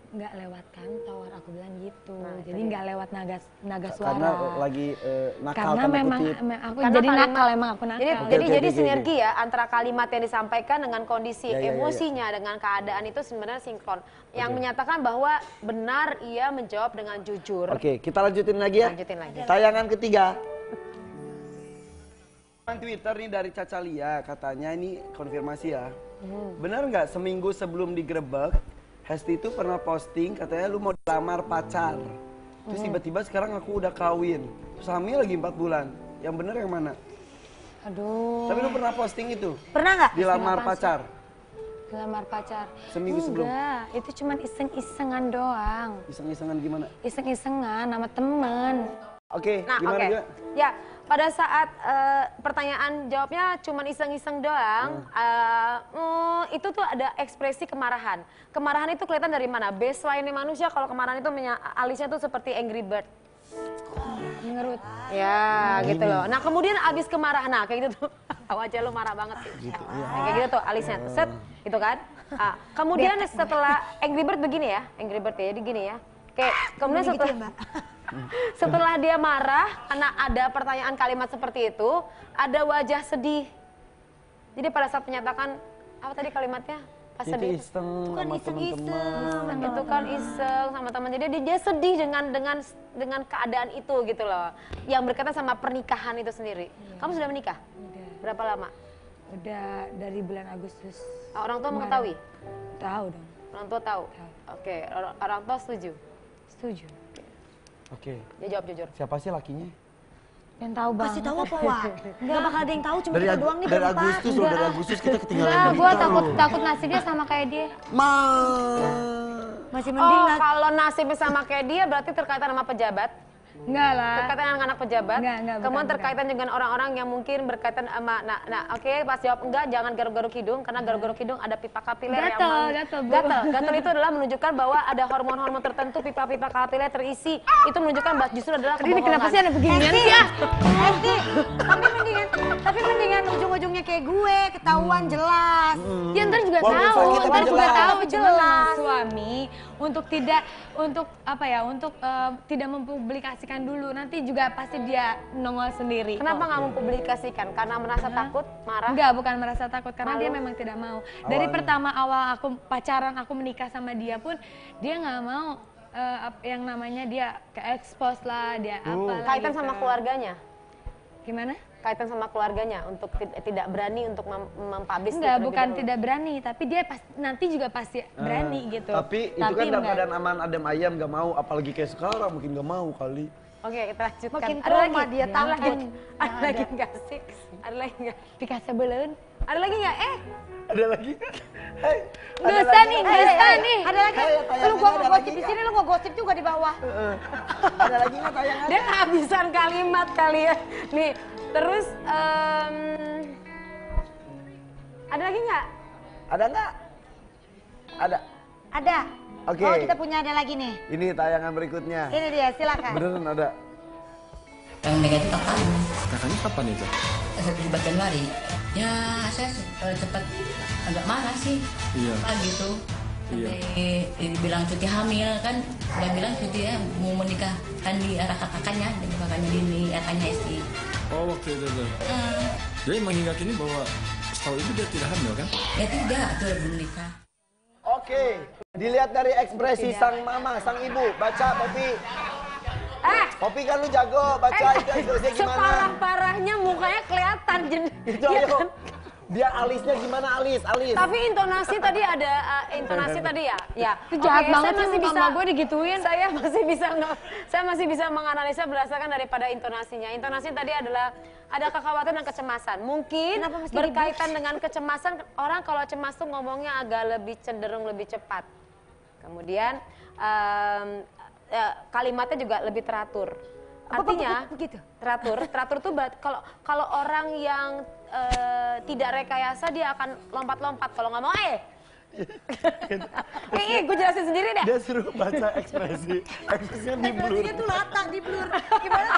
nggak lewat kantor, aku bilang gitu. Nah, jadi jadi- nggak lewat naga naga suara. Karena lagi eh, nakal Karena tanda memang kutip. me- aku Karena jadi kalimat- nakal, emang aku nakal. Jadi, Oke, jadi, oke, jadi oke, sinergi ya antara kalimat yang disampaikan dengan kondisi Ya, ya, ya, ya. emosinya dengan keadaan itu sebenarnya sinkron. Yang menyatakan bahwa benar ia menjawab dengan jujur. Oke, kita lanjutin lagi ya. Lanjutin lagi. Tayangan ketiga. Twitter nih dari Caca Lia, katanya ini konfirmasi ya. Benar nggak seminggu sebelum digerebek, Hesti itu pernah posting katanya lu mau dilamar pacar. Terus tiba-tiba sekarang aku udah kawin. Terus hamil lagi empat bulan. Yang benar yang mana? Aduh. Tapi lu pernah posting itu? Pernah nggak? Dilamar apaan sih? pacar. Lamar pacar. Seminggu sebelum. Enggak, itu cuma iseng-isengan doang. Iseng-isengan gimana? Iseng-isengan sama temen. Oke, Nah, gimana oke. juga? Ya, pada saat eh, pertanyaan jawabnya cuma iseng-iseng doang, eh, mm, itu tuh ada ekspresi kemarahan. Kemarahan itu kelihatan dari mana? Baseline manusia kalau kemarahan itu menya- alisnya tuh seperti Angry Bird. Mengerut. Ya, gitu loh. Nah, kemudian abis kemarahan, nah kayak gitu tuh. Wajah lu marah banget sih. Nah, kayak gitu tuh alisnya, set, gitu kan. Ah, kemudian setelah Angry Bird begini ya, Angry Bird ya, jadi gini ya. Oke, kemudian Gitu setelah ya, Mbak? setelah dia marah karena ada pertanyaan kalimat seperti itu, ada wajah sedih. Jadi pada saat menyatakan apa tadi kalimatnya? Pas Itu sedih. iseng Bukan sama iseng-iseng. teman-teman. Itu kan iseng sama teman. Jadi dia, dia sedih dengan dengan dengan keadaan itu gitu loh. Yang berkaitan sama pernikahan itu sendiri. Kamu sudah menikah? Udah. Berapa lama? Udah dari bulan Agustus. Orang tua Kemarin. mengetahui? Tahu dong. Orang tua tahu? Tahu. Oke, orang, orang tua setuju? Setuju. Oke, Dia jawab jujur. siapa sih lakinya? Yang tahu banget. Kasih tahu apa, Wak? Nggak bakal ada yang tahu, cuma Dari, kita Ag- doang nih dari berempat. Agustus loh, dari Agustus kita ketinggalan Enggak, berita gue takut loh. takut nasibnya sama kayak dia. Ma. Masih mending Oh, lah. kalau nasibnya sama kayak dia berarti terkaitan sama pejabat? Enggak lah. Berkaitan dengan anak pejabat? Enggak, enggak, bukan, Kemudian bukan. terkaitan dengan orang-orang yang mungkin berkaitan sama, nah, nah oke pas jawab enggak, jangan garuk-garuk hidung, karena garuk-garuk hidung ada pipa kapiler yang Gatel, meng- gatel, Bu. gatel. Gatel itu adalah menunjukkan bahwa ada hormon-hormon tertentu pipa-pipa kapiler terisi. Itu menunjukkan bahwa justru adalah Ini kebohongan. kenapa sih ada beginian Esti, sih ya? Esti, tapi mendingan, tapi mendingan ujung-ujungnya kayak gue, ketahuan jelas. Ya ntar juga Walaupun tahu, sakit tapi ntar juga jelas. tahu Tapi jelas. jelas. Suami untuk tidak untuk apa ya, untuk eh, tidak mempublikasikan dulu. Nanti juga pasti dia nongol sendiri. Kenapa kok. nggak mempublikasikan? Karena merasa takut, marah? Enggak, bukan merasa takut karena Malu? dia memang tidak mau. Dari Awalnya. pertama awal aku pacaran, aku menikah sama dia pun dia nggak mau eh, ap- yang namanya dia ke expose lah, dia apa lah Kaitan gitu. sama keluarganya? Gimana? Kaitan sama keluarganya untuk ti- tidak berani untuk mem mempublish Enggak, terlebih bukan dahulu. tidak berani, tapi dia pas, nanti juga pasti berani Ah, gitu. Tapi itu kan dalam enggak. keadaan aman adem ayam gak mau, apalagi kayak sekarang mungkin gak mau kali. Oke, kita lanjutkan. Makin Ada trauma lagi? dia, Ada takut. lagi? Ada lagi nggak sih? Ada lagi nggak? Pikasa belen. Ada lagi nggak? Eh, Ada lagi? Hei, Nggak ada usah lagi nih, nggak? nggak usah Eh, nih. Ada lagi? Hey, Lu tayangannya gua ada mau lagi gosip di nggak? sini, lu mau gosip juga di bawah. Ada lagi nggak tayangan? dia kehabisan kalimat kali ya. Nih, terus em, ada lagi nggak? Ada nggak? Ada. Ada. Oke. Oh, kita punya ada lagi nih. Ini tayangan berikutnya. Ini dia, silakan. Beneran ada. Yang negatif kapan? Kakaknya kapan itu? Satu Januari. Ya saya eh, cepat agak marah sih. Iya. Apa gitu. Iya. Sampai dibilang cuti hamil kan. Dia bilang cuti ya mau menikah kan di arah kakaknya. Jadi kakaknya ini kakaknya Esti. Oh waktu itu tuh. Eh, Jadi emang hingga kini bahwa setahu ibu dia tidak hamil kan? ya tidak, tuh belum nikah. Oke, dilihat dari ekspresi sang mama, sang ibu. Baca, Popi. Eh, Popi kan lu jago, baca itu ekspresinya gimana. separah-parahnya mukanya kelihatan. Jadi, Itu Iya ayo. kan? Biar alisnya gimana alis, alis. Tapi intonasi tadi ada uh, intonasi tadi ya, ya. Itu jahat Oke, banget saya sih masih muka bisa emak gue digituin. Saya masih bisa nge- saya masih bisa menganalisa berdasarkan daripada intonasinya. Intonasi tadi adalah ada kekhawatiran dan kecemasan. Mungkin Kenapa mesti berkaitan dengan kecemasan, orang kalau cemas tuh ngomongnya agak lebih cenderung lebih cepat. Kemudian em, eh, kalimatnya juga lebih teratur. Artinya begitu? teratur, teratur tuh berarti kalau kalau orang yang eh, tidak rekayasa dia akan lompat-lompat. Kalau nggak mau eh. Eh, gue jelasin sendiri deh. Dia suruh baca ekspresi. Ekspresinya di blur. Ekspresinya tuh latang, di blur. Gimana coba?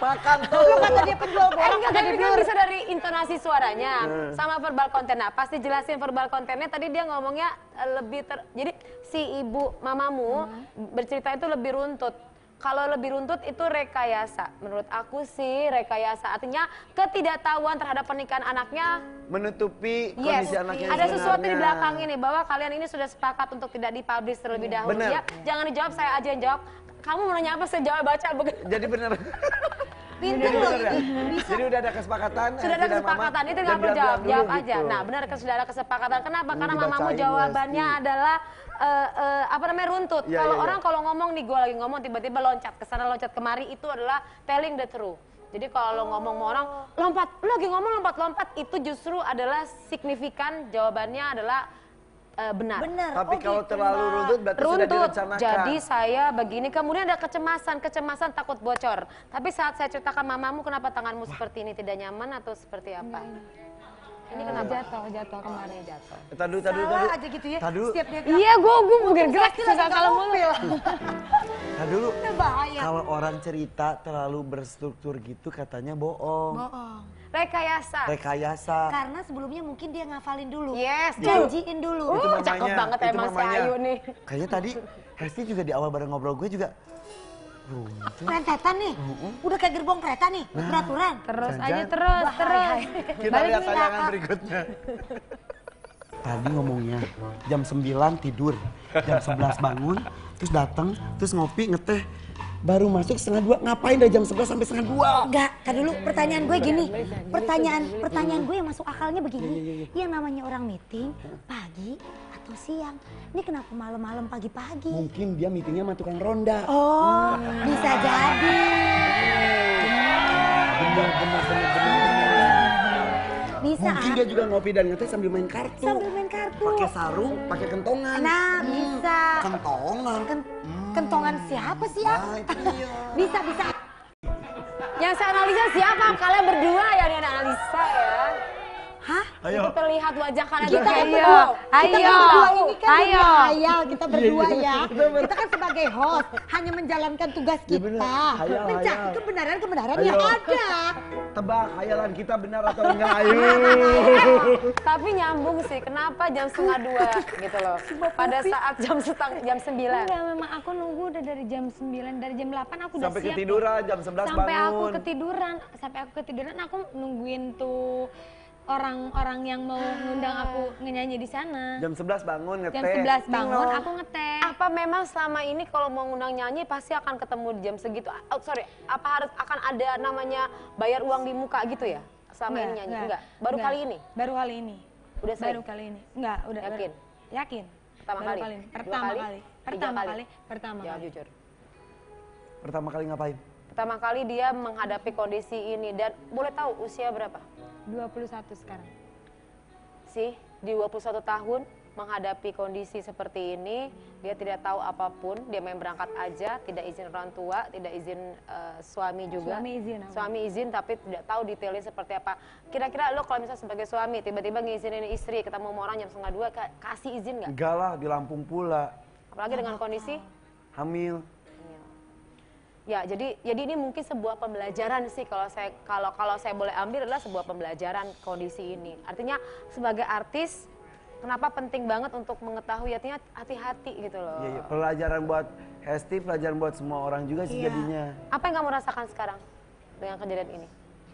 Makan tuh. Lu kata dia penjual Eh, borak enggak, jadi tapi kan blur. bisa dari intonasi suaranya sama verbal kontennya. Pasti jelasin verbal kontennya. Tadi dia ngomongnya eh, lebih ter... Jadi si ibu mamamu bercerita itu lebih runtut. Kalau lebih runtut itu rekayasa. Menurut aku sih rekayasa. Artinya ketidaktahuan terhadap pernikahan anaknya. Menutupi Yes, kondisi anaknya yang ada sesuatu di sebenarnya. belakang ini bahwa kalian ini sudah sepakat untuk tidak dipublish terlebih dahulu. Benar. Ya, jangan dijawab, saya aja yang jawab. Kamu mau nanya apa? Saya jawab baca. Jadi benar. Pinter Jadi loh benar ya? ini. Bisa. Jadi udah ada kesepakatan. Sudah Hesti ada dan Mama, kesepakatan, itu dan nggak perlu biar-biar jawab, dulu jawab gitu. aja. Nah benar kan sudah ada kesepakatan. Kenapa? Ini Karena mamamu dibacain jawabannya Bu Hesti. adalah eh, eh, apa namanya runtut. Iya, Kalau iya, orang iya. kalau ngomong nih, gue lagi ngomong tiba-tiba loncat ke sana loncat kemari, itu adalah telling the truth. Jadi kalau lo ngomong sama orang, lompat, lo lagi ngomong lompat-lompat, itu justru adalah signifikan jawabannya adalah eh, benar. Bener. Tapi Oh kalau gitu, terlalu Mbak. runtut berarti sudah Runtut, direncanakan. jadi saya begini, kemudian ada kecemasan, kecemasan takut bocor. Tapi saat saya ceritakan mamamu kenapa tanganmu seperti ini, tidak nyaman atau seperti apa? Ini kenapa? Jatuh, jatuh kemarin jatuh. Tadu, tadu, Salah tadu. aja gitu ya. Tadu, Setiap dia Iya, gue gue bukan gerak Pasti susah langsung kalau ke mulu. mobil. tadu. Udah bahaya. Kalau orang cerita terlalu berstruktur gitu katanya bohong. Bohong. Rekayasa. Rekayasa. Karena sebelumnya mungkin dia ngafalin dulu. Yes, Janjiin dulu. Itu Uh, cakep mamanya, banget itu emang si mamanya. Ayu nih. Kayaknya tadi Hesti juga di awal bareng ngobrol gue juga runtut. Rentetan nih. Udah kayak gerbong kereta nih. Peraturan. Terus Jangan. aja terus, Bahaya. terus. Kita Balik lihat dulu. tayangan berikutnya. Tadi ngomongnya jam sembilan tidur, jam sebelas bangun, terus datang, terus ngopi, ngeteh. Baru masuk setengah dua, ngapain dari jam sebelas sampai setengah dua? Enggak, kan dulu pertanyaan gue gini. Pertanyaan pertanyaan gue yang masuk akalnya begini. Yang namanya orang meeting pagi atau siang. Ini kenapa malam-malam pagi-pagi? Mungkin dia meetingnya sama tukang ronda. Oh, bisa jadi. Bener, bener, bener, bener. Bisa. Mungkin dia juga ngopi dan ngeteh sambil main kartu. Sambil main kartu. Pakai sarung, pakai kentongan. Nah, bisa. Kentongan. Ken- kentongan siapa sih ya? Nah, itu dia. Bisa, bisa. Yang saya analisa siapa? Kalian berdua yang analisa ya. Hah? Ayo. Itu terlihat wajah kalian Kita juga. kan Ayo, berdua. Kita ayo, kan berdua ini kan ayo. dunia hayal kita berdua Iya, iya. ya. Kita kan sebagai host hanya menjalankan tugas Iya, bener. kita. Hayal, Mencari hayal. kebenaran-kebenaran Ayo. yang ada. Tebak hayalan kita benar atau enggak, ayo. Tapi nyambung sih, kenapa jam setengah dua gitu loh. Pada saat jam setang jam sembilan. Enggak, memang aku nunggu udah dari jam sembilan, dari jam delapan aku udah Sampai siap. ketiduran, jam sebelas Sampai bangun. aku ketiduran, sampai aku ketiduran aku nungguin tuh orang-orang yang mau ngundang aku nyanyi di sana. Jam sebelas bangun ngeteh. Jam sebelas bangun Ting, aku ngeteh. Apa memang selama ini kalau mau ngundang nyanyi pasti akan ketemu di jam segitu? Oh, sorry, apa harus akan ada namanya bayar uang di muka gitu ya? Selama ini nyanyi? Enggak. Baru enggak. kali ini? Baru kali ini. Udah sering? Baru kali ini. Enggak, udah. Yakin? baru- yakin. Pertama Baru kali? kali ini. Dua Pertama kali? kali. Tiga Pertama kali? kali. Pertama Jawab kali. jujur. Pertama kali ngapain? Pertama kali dia menghadapi kondisi ini dan boleh tahu usia berapa? dua puluh satu sekarang. Sih, di dua puluh satu tahun menghadapi kondisi seperti ini, dia tidak tahu apapun, dia main berangkat aja, tidak izin orang tua, tidak izin eh, suami juga. Suami izin, apa? Suami izin tapi tidak tahu detailnya seperti apa. Kira-kira lo kalau misalnya sebagai suami tiba-tiba ngizinin istri ketemu sama orang jam setengah dua, ka- kasih izin nggak? Enggak lah, di Lampung pula. Apalagi dengan kondisi? Hamil. Ya, jadi jadi ini mungkin sebuah pembelajaran sih kalau saya kalau kalau saya boleh ambil adalah sebuah pembelajaran kondisi ini. Artinya sebagai artis kenapa penting banget untuk mengetahui artinya hati-hati gitu loh. Iya, iya. Pelajaran buat Hesti, pelajaran buat semua orang juga sih Iya. jadinya. Apa yang kamu rasakan sekarang dengan kejadian ini?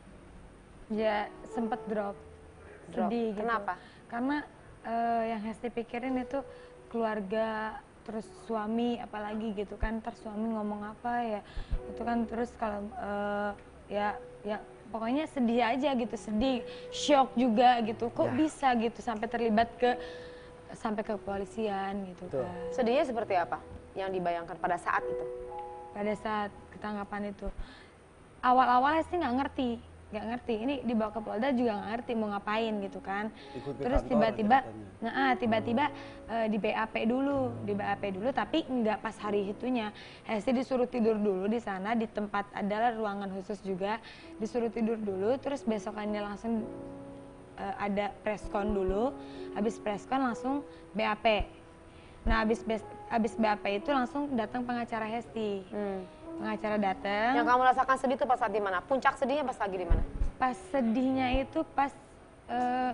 Ya sempet drop. Drop. Sedih gitu. Kenapa? Karena eh, yang Hesti pikirin itu keluarga, terus suami apalagi gitu kan, ntar suami ngomong apa ya, itu kan terus kalau eh, ya ya pokoknya sedih aja gitu, sedih, shock juga gitu, kok Ya. bisa gitu sampai terlibat ke sampai ke kepolisian gitu Betul. kan. Sedihnya seperti apa yang dibayangkan pada saat itu? Pada saat ketangkapan itu awal-awalnya sih nggak ngerti, nggak ngerti, ini dibawa ke Polda juga nggak ngerti mau ngapain gitu kan. Ikut ke Terus kantor tiba-tiba katanya. nah ah, tiba-tiba eh, di B A P dulu di B A P dulu tapi nggak pas hari itunya. Hesti disuruh tidur dulu di sana, di tempat adalah ruangan khusus juga, disuruh tidur dulu, terus besokannya langsung eh, ada preskon dulu, habis preskon langsung B A P. Nah habis bes- habis B A P itu langsung datang pengacara Hesti. Hmm. pengacara datang. Yang kamu rasakan sedih itu pas saat di mana? Puncak sedihnya pas lagi di mana? Pas sedihnya itu pas eh,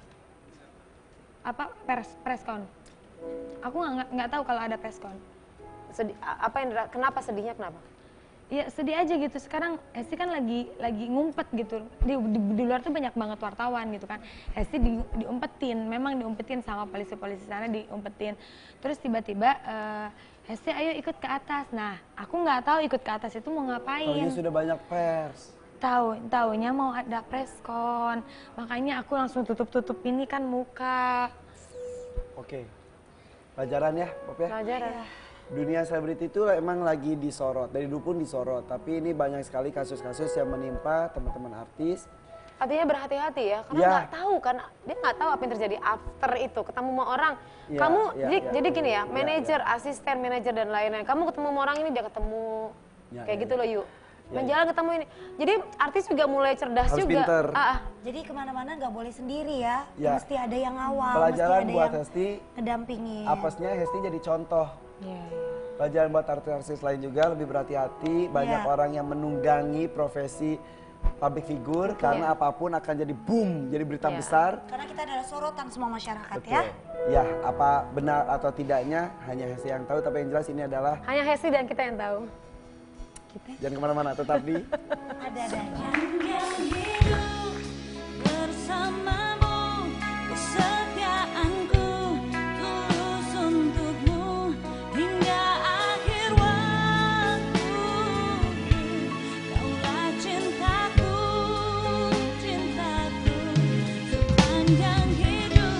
apa pers preskon. Aku nggak nggak tahu kalau ada preskon. Sedih, apa yang dira- kenapa sedihnya kenapa? Ya sedih aja gitu. Sekarang Hesti kan lagi lagi ngumpet gitu. Di, di, di luar tuh banyak banget wartawan gitu kan. Hesti di, diumpetin, memang diumpetin sama polisi-polisi sana diumpetin. Terus tiba-tiba uh, Hesti ayo ikut ke atas. Nah, aku nggak tahu ikut ke atas itu mau ngapain. Taunya sudah banyak pers. Tahu, taunya mau ada preskon. Makanya aku langsung tutup-tutup ini kan muka. Oke. Pelajaran ya, Pop ya. Pelajaran. Dunia selebriti itu emang lagi disorot, dari dulu pun disorot. Tapi ini banyak sekali kasus-kasus yang menimpa teman-teman artis. Artinya berhati-hati ya, karena Ya. nggak tahu kan, dia nggak tahu apa yang terjadi after itu, ketemu sama orang. Ya, Kamu, ya, jadi, ya. jadi gini ya, Ya, manajer, asisten manajer dan lain-lain. Kamu ketemu sama orang ini, dia ketemu Ya, kayak ya, gitu ya. loh yuk. Ya, Menjalan ketemu ini. Jadi artis juga mulai cerdas Harus juga. pinter. Ah, ah. Jadi kemana-mana nggak boleh sendiri ya. Ya. Mesti ada yang awal, Pelajaran mesti ada buat yang Hesti, ngedampingin. apesnya Hesti jadi contoh. Iya. Pelajaran buat artis-artis lain juga lebih berhati-hati. Banyak Iya. orang yang menunggangi profesi public figure karena apapun akan jadi boom, jadi berita Iya. besar. Karena kita adalah sorotan semua masyarakat Betul. ya. Ya, apa benar atau tidaknya hanya Hesti yang tahu. Tapi yang jelas ini adalah Hanya Hesti dan kita yang tahu. jangan kemana-mana, tetap di Ada-adanya. Yang hidup bersamamu, kesetiaanku tulus untukmu hingga akhir waktu. Kaulah cintaku, cintaku sepanjang hidup.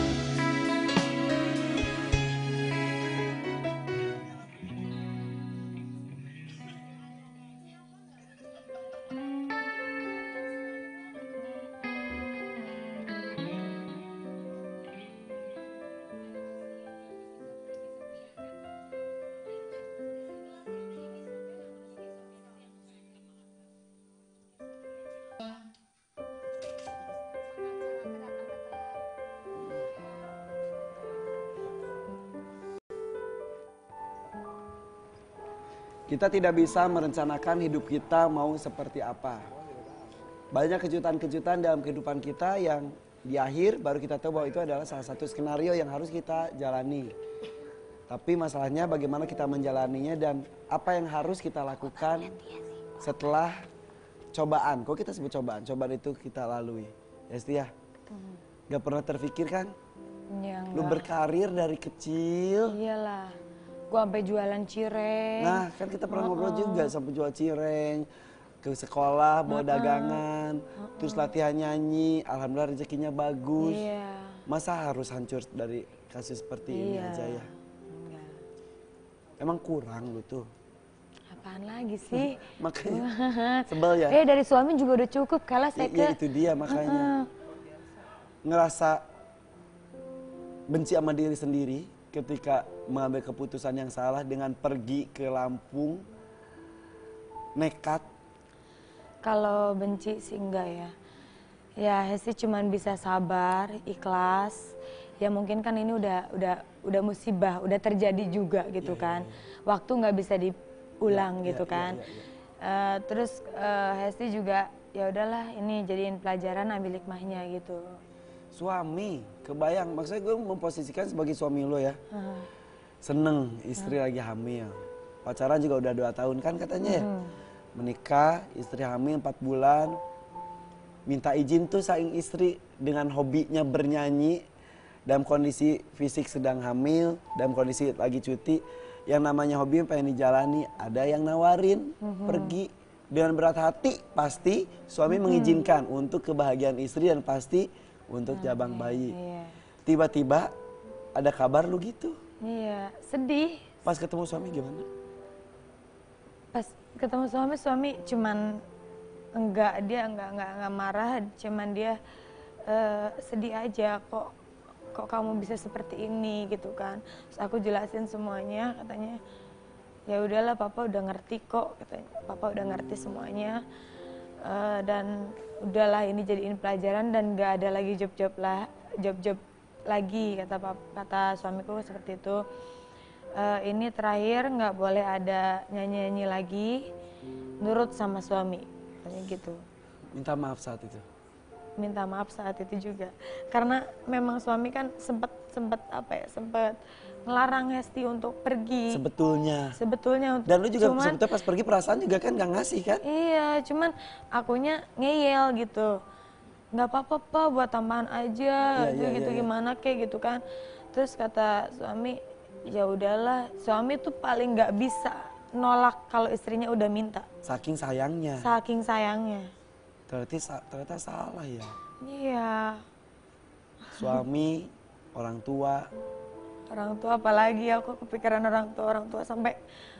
kita tidak bisa merencanakan hidup kita mau seperti apa. Banyak kejutan-kejutan dalam kehidupan kita yang di akhir baru kita tahu bahwa itu adalah salah satu skenario yang harus kita jalani. Tapi masalahnya bagaimana kita menjalaninya dan apa yang harus kita lakukan setelah cobaan. Kok kita sebut cobaan? Cobaan itu kita lalui. Ya Hesti ya? Gak pernah terfikir kan? Ya, Lu enggak. berkarir dari kecil. Iyalah. Gua sampai jualan cireng. Nah kan kita pernah ngobrol juga sampai jual cireng, ke sekolah bawa dagangan, terus latihan nyanyi, alhamdulillah rezekinya bagus. Iya. Masa harus hancur dari kasus seperti ini Iya. aja ya? Enggak. Emang kurang lu tuh. Apaan lagi sih? Makanya sebel ya? Eh dari suami juga udah cukup kalah saya I- Iya ke. itu dia makanya. Ngerasa benci sama diri sendiri ketika mengambil keputusan yang salah dengan pergi ke Lampung, nekat. Kalau benci sih enggak ya. Ya Hesti cuman bisa sabar, ikhlas. Ya mungkin kan ini udah udah udah musibah, udah terjadi juga gitu kan. Waktu nggak bisa diulang Ya, gitu ya, kan. ya, ya, Eh, terus eh, Hesti juga ya udahlah ini jadiin pelajaran, ambil hikmahnya gitu. Suami, kebayang, maksudnya gue memposisikan sebagai suami lo ya. Seneng istri lagi hamil. Pacaran juga udah dua tahun kan katanya ya. Menikah, istri hamil empat bulan. Minta izin tuh saing istri dengan hobinya bernyanyi. Dalam kondisi fisik sedang hamil, dalam kondisi lagi cuti. Yang namanya hobi pengen dijalani, ada yang nawarin pergi. Dengan berat hati pasti suami mengizinkan untuk kebahagiaan istri dan pasti untuk jabang bayi. Iya. Tiba-tiba ada kabar lu gitu. Iya, sedih. Pas ketemu suami gimana? Pas ketemu suami, suami cuman enggak, dia enggak enggak enggak marah, cuman dia eh, sedih aja kok kok kamu bisa seperti ini gitu kan. Terus aku jelasin semuanya, katanya ya udahlah papa udah ngerti kok, katanya papa udah ngerti semuanya. Eh, dan udahlah ini jadiin pelajaran dan gak ada lagi job-job lah, job-job lagi kata pap, kata suamiku seperti itu. Eh, ini terakhir nggak boleh ada nyanyi-nyanyi lagi nurut sama suami, katanya gitu. Minta maaf saat itu. Minta maaf saat itu juga, karena memang suami kan sempat sempat apa ya sempat ngelarang Hesti untuk pergi. Sebetulnya. Sebetulnya. Dan lu juga cuman, sebetulnya pas pergi perasaan juga kan gak ngasih kan? Iya, cuman akunya ngeyel gitu. Nggak apa-apa Pak, buat tambahan aja, Iya, gitu, iya, gitu iya, iya. gimana kayak gitu kan. Terus kata suami, ya udahlah, suami tuh paling nggak bisa nolak kalau istrinya udah minta. Saking sayangnya. Saking sayangnya. Ternyata, sa- ternyata salah ya. Iya. Suami, orang tua. Orang tua apalagi aku kepikiran orang tua, orang tua sampai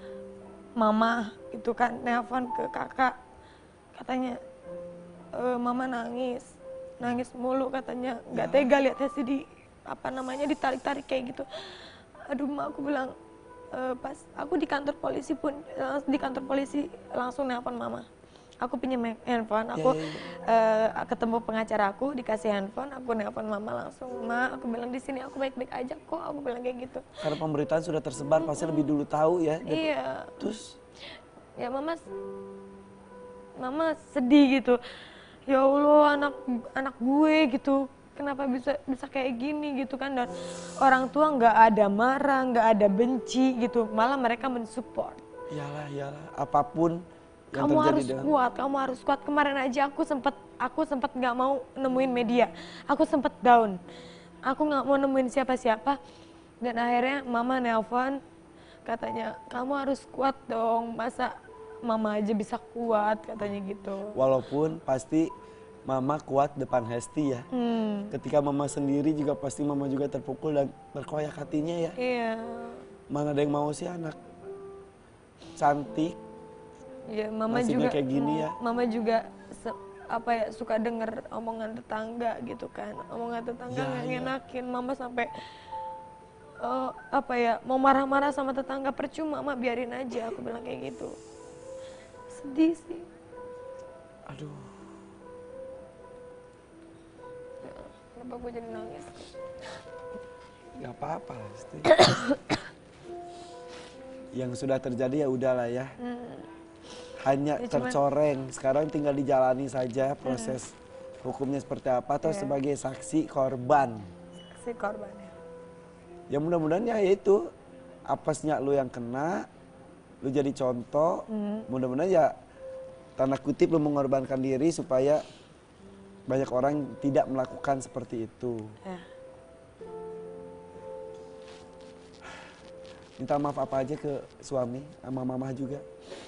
mama itu kan nelpon ke kakak. Katanya, e, mama nangis, nangis mulu katanya. Nggak tega lihat Hesti di, apa namanya, ditarik-tarik kayak gitu. Aduh mak, aku bilang, e, pas aku di kantor polisi pun, di kantor polisi langsung nelpon mama. Aku pinjam handphone, aku Ya, ya, ya. eh, ketemu pengacara aku, dikasih handphone, aku nelpon mama langsung. Ma, aku bilang di sini aku baik-baik aja kok, aku bilang kayak gitu. Karena pemberitaan sudah tersebar, pasti lebih dulu tahu ya. Dan- Iya. Terus? Ya mama, mama sedih gitu. Ya Allah, anak anak gue gitu. Kenapa bisa bisa kayak gini gitu kan? Dan orang tua nggak ada marah, nggak ada benci gitu. Malah mereka mensupport. Iyalah, iyalah. Apapun yang Kamu terjadi harus dengan... kuat, kamu harus kuat. Kemarin aja aku sempet, aku sempet nggak mau nemuin media. Aku sempet down. Aku nggak mau nemuin siapa-siapa. Dan akhirnya mama nelpon, katanya kamu harus kuat dong. Masa mama aja bisa kuat, katanya gitu. Walaupun pasti mama kuat depan Hesti ya. Hmm. Ketika mama sendiri juga pasti mama juga terpukul dan terkoyak hatinya ya. Iya. Mana ada yang mau sih anak cantik. Iya, mama Nasibnya juga kayak gini ya. Mama juga se- apa ya suka denger omongan tetangga gitu kan. Omongan tetangga Ya, nggak ya. ngenakin. Mama sampai eh, apa ya mau marah-marah sama tetangga, percuma mama, biarin aja, aku bilang kayak gitu. Sedih sih. Aduh. Kenapa gue jadi nangis? Gak apa-apa Hesti. Yang sudah terjadi ya udahlah ya. Hmm. Hanya Ya, cuman- tercoreng. Sekarang tinggal dijalani saja proses hukumnya seperti apa atau Iya. sebagai saksi korban. Si korbannya. Ya mudah-mudahan ya itu apesnya lu yang kena, lu jadi contoh. Hmm. Mudah-mudahan ya tanda kutip lu mengorbankan diri supaya banyak orang tidak melakukan seperti itu. Ya. Minta maaf apa aja ke suami sama mama juga.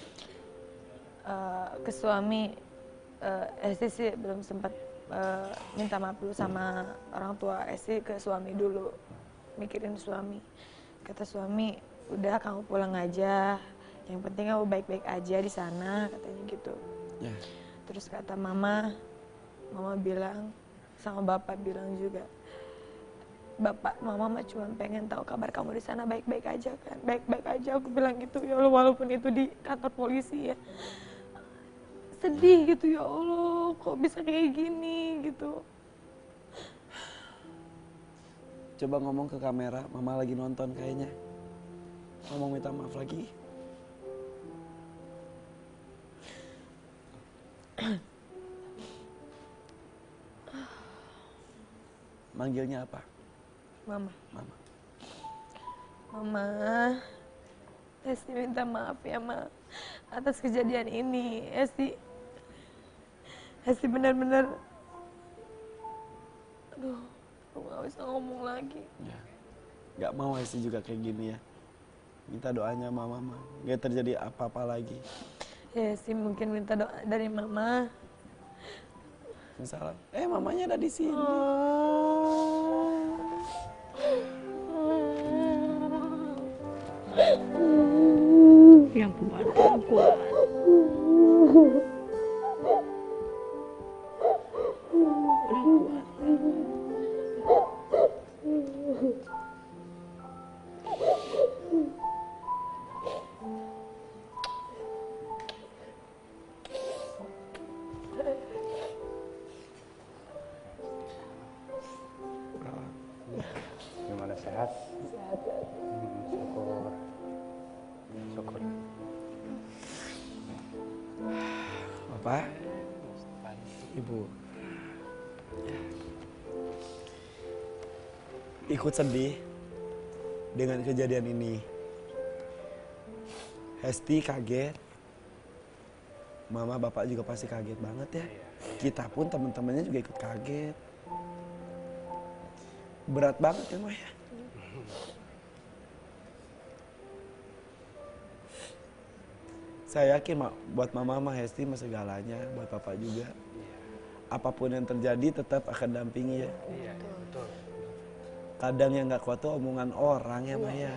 Eh, ke suami, eh, Esti sih belum sempat eh, minta maaf dulu sama orang tua. Esti ke suami dulu, mikirin suami. Kata suami, udah kamu pulang aja, yang penting kamu baik-baik aja di sana, katanya gitu. Ya. Terus kata mama, mama bilang sama bapak bilang juga, bapak, mama mah cuma pengen tahu kabar kamu di sana baik-baik aja kan, baik-baik aja, aku bilang gitu. Ya Allah, walaupun itu di kantor polisi ya, sedih gitu, ya Allah kok bisa kayak gini gitu. Coba ngomong ke kamera, mama lagi nonton kayaknya. Ngomong minta maaf lagi. Manggilnya apa? Mama, Mama. mama, Esti minta maaf ya ma atas kejadian ini. Esti, Esti benar-benar, aduh, aku nggak bisa ngomong lagi. Ya. Gak mau Hesti juga kayak gini ya. Minta doanya mama mah. Gak terjadi apa-apa lagi. Ya Esti mungkin minta doa dari mama. Misalnya, eh mamanya ada di sini. Yang kuat, yang kuat. Udah kuat. Gimana, sehat? Sehat. Hmm, syukur. Syukur. Ibu. Ikut sedih dengan kejadian ini. Hesti kaget. Mama bapak juga pasti kaget banget ya. Kita pun teman-temannya juga ikut kaget. Berat banget ya Maya. Saya yakin buat mama mah Hesti mah segalanya, buat papa juga. Apapun yang terjadi tetap akan dampingi ya. Iya, betul. Kadang yang nggak kuat tuh omongan orang ya Maya.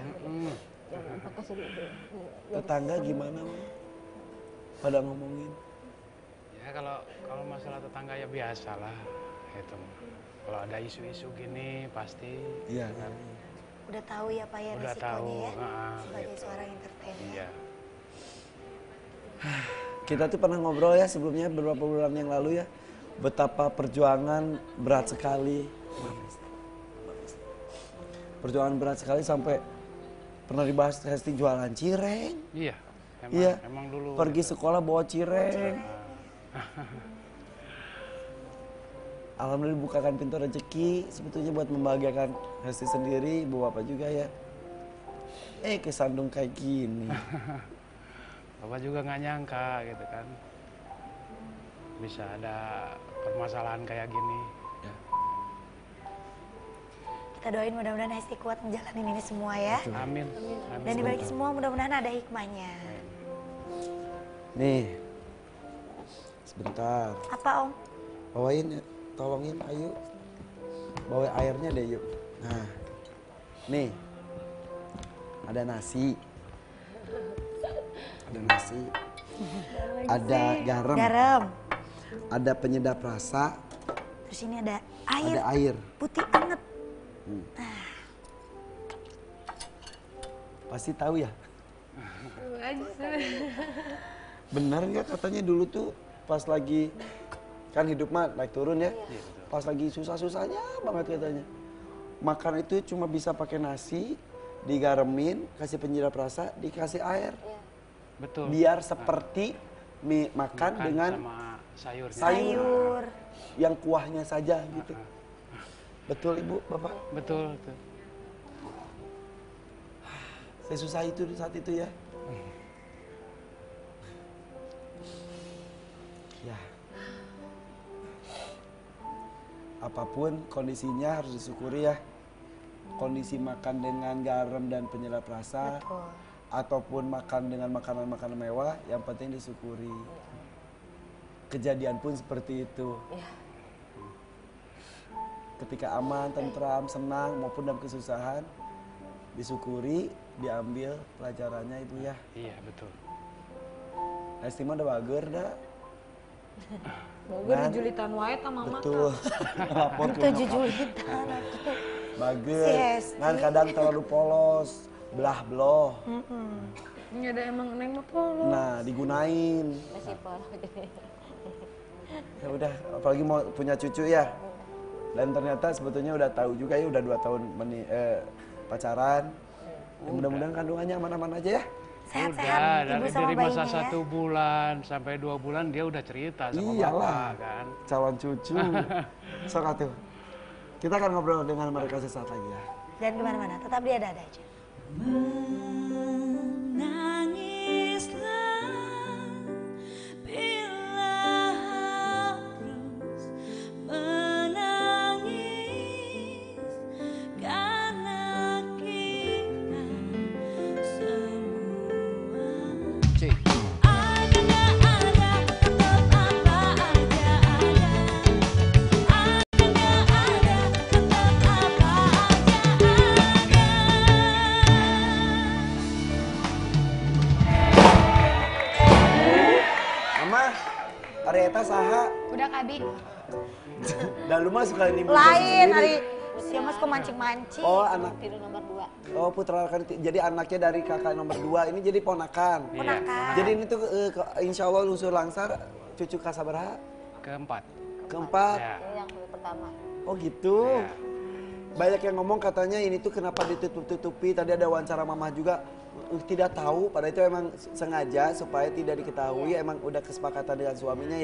Tetangga gimana Maya? Pada ngomongin. Ya kalau kalau masalah tetangga ya biasa lah. Itu. Kalau ada isu-isu gini pasti. Iya. Kan. Udah tahu ya Pak ya Udah resikonya tahu, ya nah, sebagai gitu. seorang entertainer. Iya. Kita tuh pernah ngobrol ya sebelumnya beberapa bulan yang lalu ya. Betapa perjuangan berat sekali. Perjuangan berat sekali sampai pernah dibahas Hesti jualan cireng. Iya. Emang, Iya. emang dulu. Pergi sekolah bawa cireng. Alhamdulillah bukakan pintu rezeki sebetulnya buat membahagiakan Hesti sendiri, ibu bapak juga ya. Eh kesandung kayak gini. Bapak juga nggak nyangka gitu kan. Bisa ada permasalahan kayak gini. Ya. Kita doain mudah-mudahan Hesti kuat menjalanin ini semua ya. Amin. Amin. Dan dibalik semua mudah-mudahan ada hikmahnya. Nih, sebentar. Apa Om? Bawain, tolongin Ayu. Bawa airnya deh yuk. Nah, nih, ada nasi. Ada nasi. Ada garam. Garam. Ada penyedap rasa. Terus ini ada air. Ada air. Putih banget. Hmm. Pasti tahu ya? Benar nggak katanya dulu tuh pas lagi kan hidup mah naik turun ya, pas lagi susah-susahnya banget katanya makan itu cuma bisa pakai nasi digaremin, kasih penyedap rasa, dikasih air. Betul. Biar seperti mie makan, Makan dengan sama sayurnya. sayur, Sayur. yang kuahnya saja gitu. Betul Ibu, Bapak? Betul, betul. Saya susah itu di saat itu ya. Ya. Apapun kondisinya harus disyukuri ya. Kondisi makan dengan garam dan penyedap rasa. Betul. Ataupun makan dengan makanan-makanan mewah, yang penting disyukuri. Kejadian pun seperti itu. Ya. Ketika aman, tentram, senang maupun dalam kesusahan, disyukuri, diambil pelajarannya Ibu ya. Iya, betul. Estima udah bager dah. Bager Kan? di julitan wae ta mama. Betul. Lapor ke Tujuh nyokap. julitan. Bager. Si Hesti. Kan kadang terlalu polos, belah beloh. Ini ada emang neng mah polos. Nah, digunain. Masih polos. Ya udah, apalagi mau punya cucu ya. Dan ternyata sebetulnya udah tahu juga ya, udah dua tahun meni, eh, pacaran. Ya, mudah-mudahan kandungannya aman-aman aja ya. Sehat-sehat Udah, ibu dari, sama dari bayinya masa ya. satu bulan sampai dua bulan dia udah cerita sama Iyalah, bapak kan. calon cucu. Sok atuh. Kita akan ngobrol dengan mereka sesaat lagi ya. Dan kemana-mana, tetap di ada-ada aja. Mama, Arieta saha. Udah Kabi. Dan lu mah suka ini Lain, Ari. Si Mas kok mancing-mancing. Oh, anak. Tidur nomor dua. Oh, putra kan jadi anaknya dari kakak nomor dua. Ini jadi ponakan. Ponakan. Jadi ini tuh eh, ke- insya Allah unsur langsar cucu kasabaraha Keempat. keempat. Ya. Ini yang pertama. Oh gitu. Ya. Banyak yang ngomong katanya ini tuh kenapa ditutup-tutupi. Tadi ada wawancara mama juga. Uh, tidak tahu, pada itu emang sengaja supaya tidak diketahui. Emang udah kesepakatan dengan suaminya ya.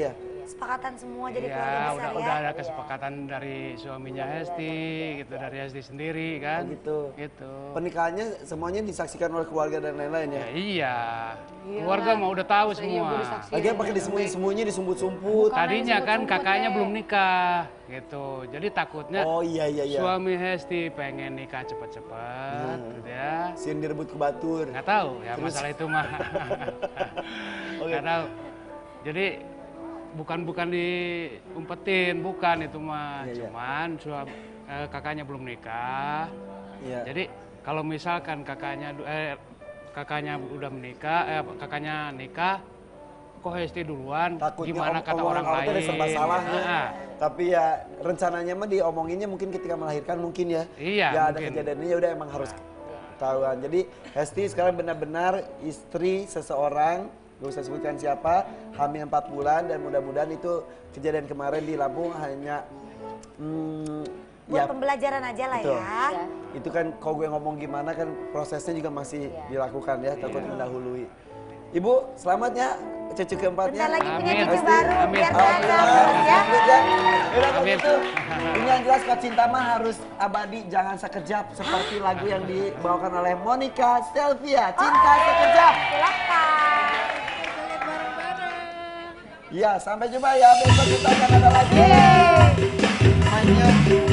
kesepakatan semua jadi Iya, keluarga besar udah, ya. udah ada kesepakatan dari suaminya Hesti, gitu, dari Hesti sendiri kan. Oh, gitu. Gitu. Pernikahannya semuanya disaksikan oleh keluarga dan lain-lain ya? Ya, iya. Keluarga mah udah tahu semua. Lagian pakai disembunyi-sembunyi, disumput-sumput. Tadinya kan kakaknya belum nikah, gitu. Jadi takutnya Oh iya iya iya. suami Hesti pengen nikah cepet-cepet, gitu ya. Sin direbut ke batur. Nggak tahu ya Terus? masalah itu mah. Nggak tahu. Jadi bukan bukan diumpetin, bukan itu mah. Iya, iya. Cuman suami eh, kakaknya belum nikah. Iya. Jadi kalau misalkan kakaknya eh, kakaknya udah menikah, eh, kakaknya nikah, kok Hesti duluan? Takutnya Gimana om- kata omongan orang kamu lain? tuh ada serba salahnya. Nah, Tapi ya rencananya mah diomonginnya mungkin ketika melahirkan mungkin ya. Iya, Ya ada mungkin. kejadiannya ya udah emang harus ketahuan. Jadi Hesti sekarang benar-benar istri seseorang, gak usah sebutkan siapa, hamil empat bulan dan mudah-mudahan itu kejadian kemarin di Lampung hanya hmm, Buat pembelajaran aja lah betul. ya. Itu kan kalau gue ngomong gimana kan prosesnya juga masih dilakukan ya, takut mendahului. Ibu, selamat ya cucu keempatnya. Bentar lagi punya Amin. cucu Hesti. baru Amin. biar Alhamdulillah. beragam ya. Selamat ya. Yaudah kalau Amin. gitu, ini yang jelas kalau cinta mah harus abadi, jangan sekejap seperti lagu yang dibawakan oleh Monica Stelvia, Cinta Sekejap. Silakan. Ya, sampai jumpa ya. Besok kita akan ada lagi. Mainnya.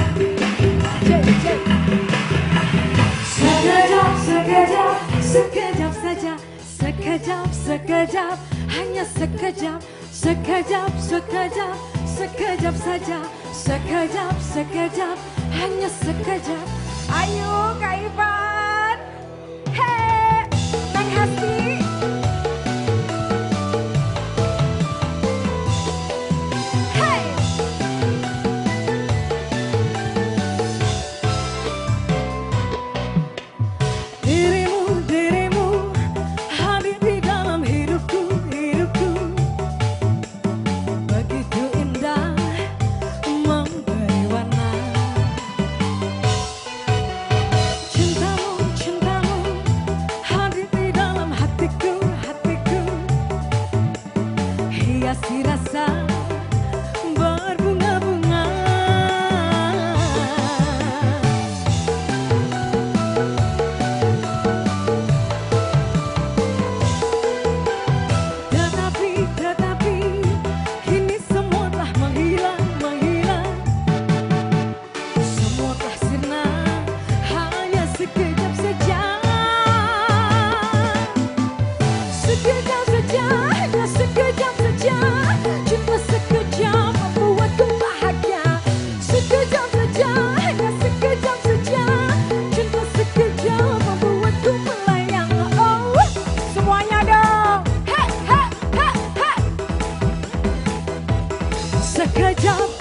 Sekejap, sekejap, sekejap saja. Sekejap, sekejap, hanya sekejap. Sekejap, sekejap, sekejap saja. Sekejap, sekejap, hanya sekejap. Ayo Kak Ivan. Hei, Neng Hesti. Hey. Dirimu, dirimu hadir di dalam hidupku, hidupku. Begitu indah memberi warna. Cintamu, cintamu hadir di dalam hatiku, hatiku. Hiasi rasa berbunga-bunga. Tetapi, tetapi kini semua telah menghilang, menghilang. Semua telah sirna, hanya sekejap saja. Sekejap saja, hanya sekejap saja. Cuma sekejap membuatku bahagia. Sekejap saja, hanya sekejap saja. Cuma sekejap membuatku melayang. Oh, semuanya dong. Hey, hey, hey, hey. Sekejap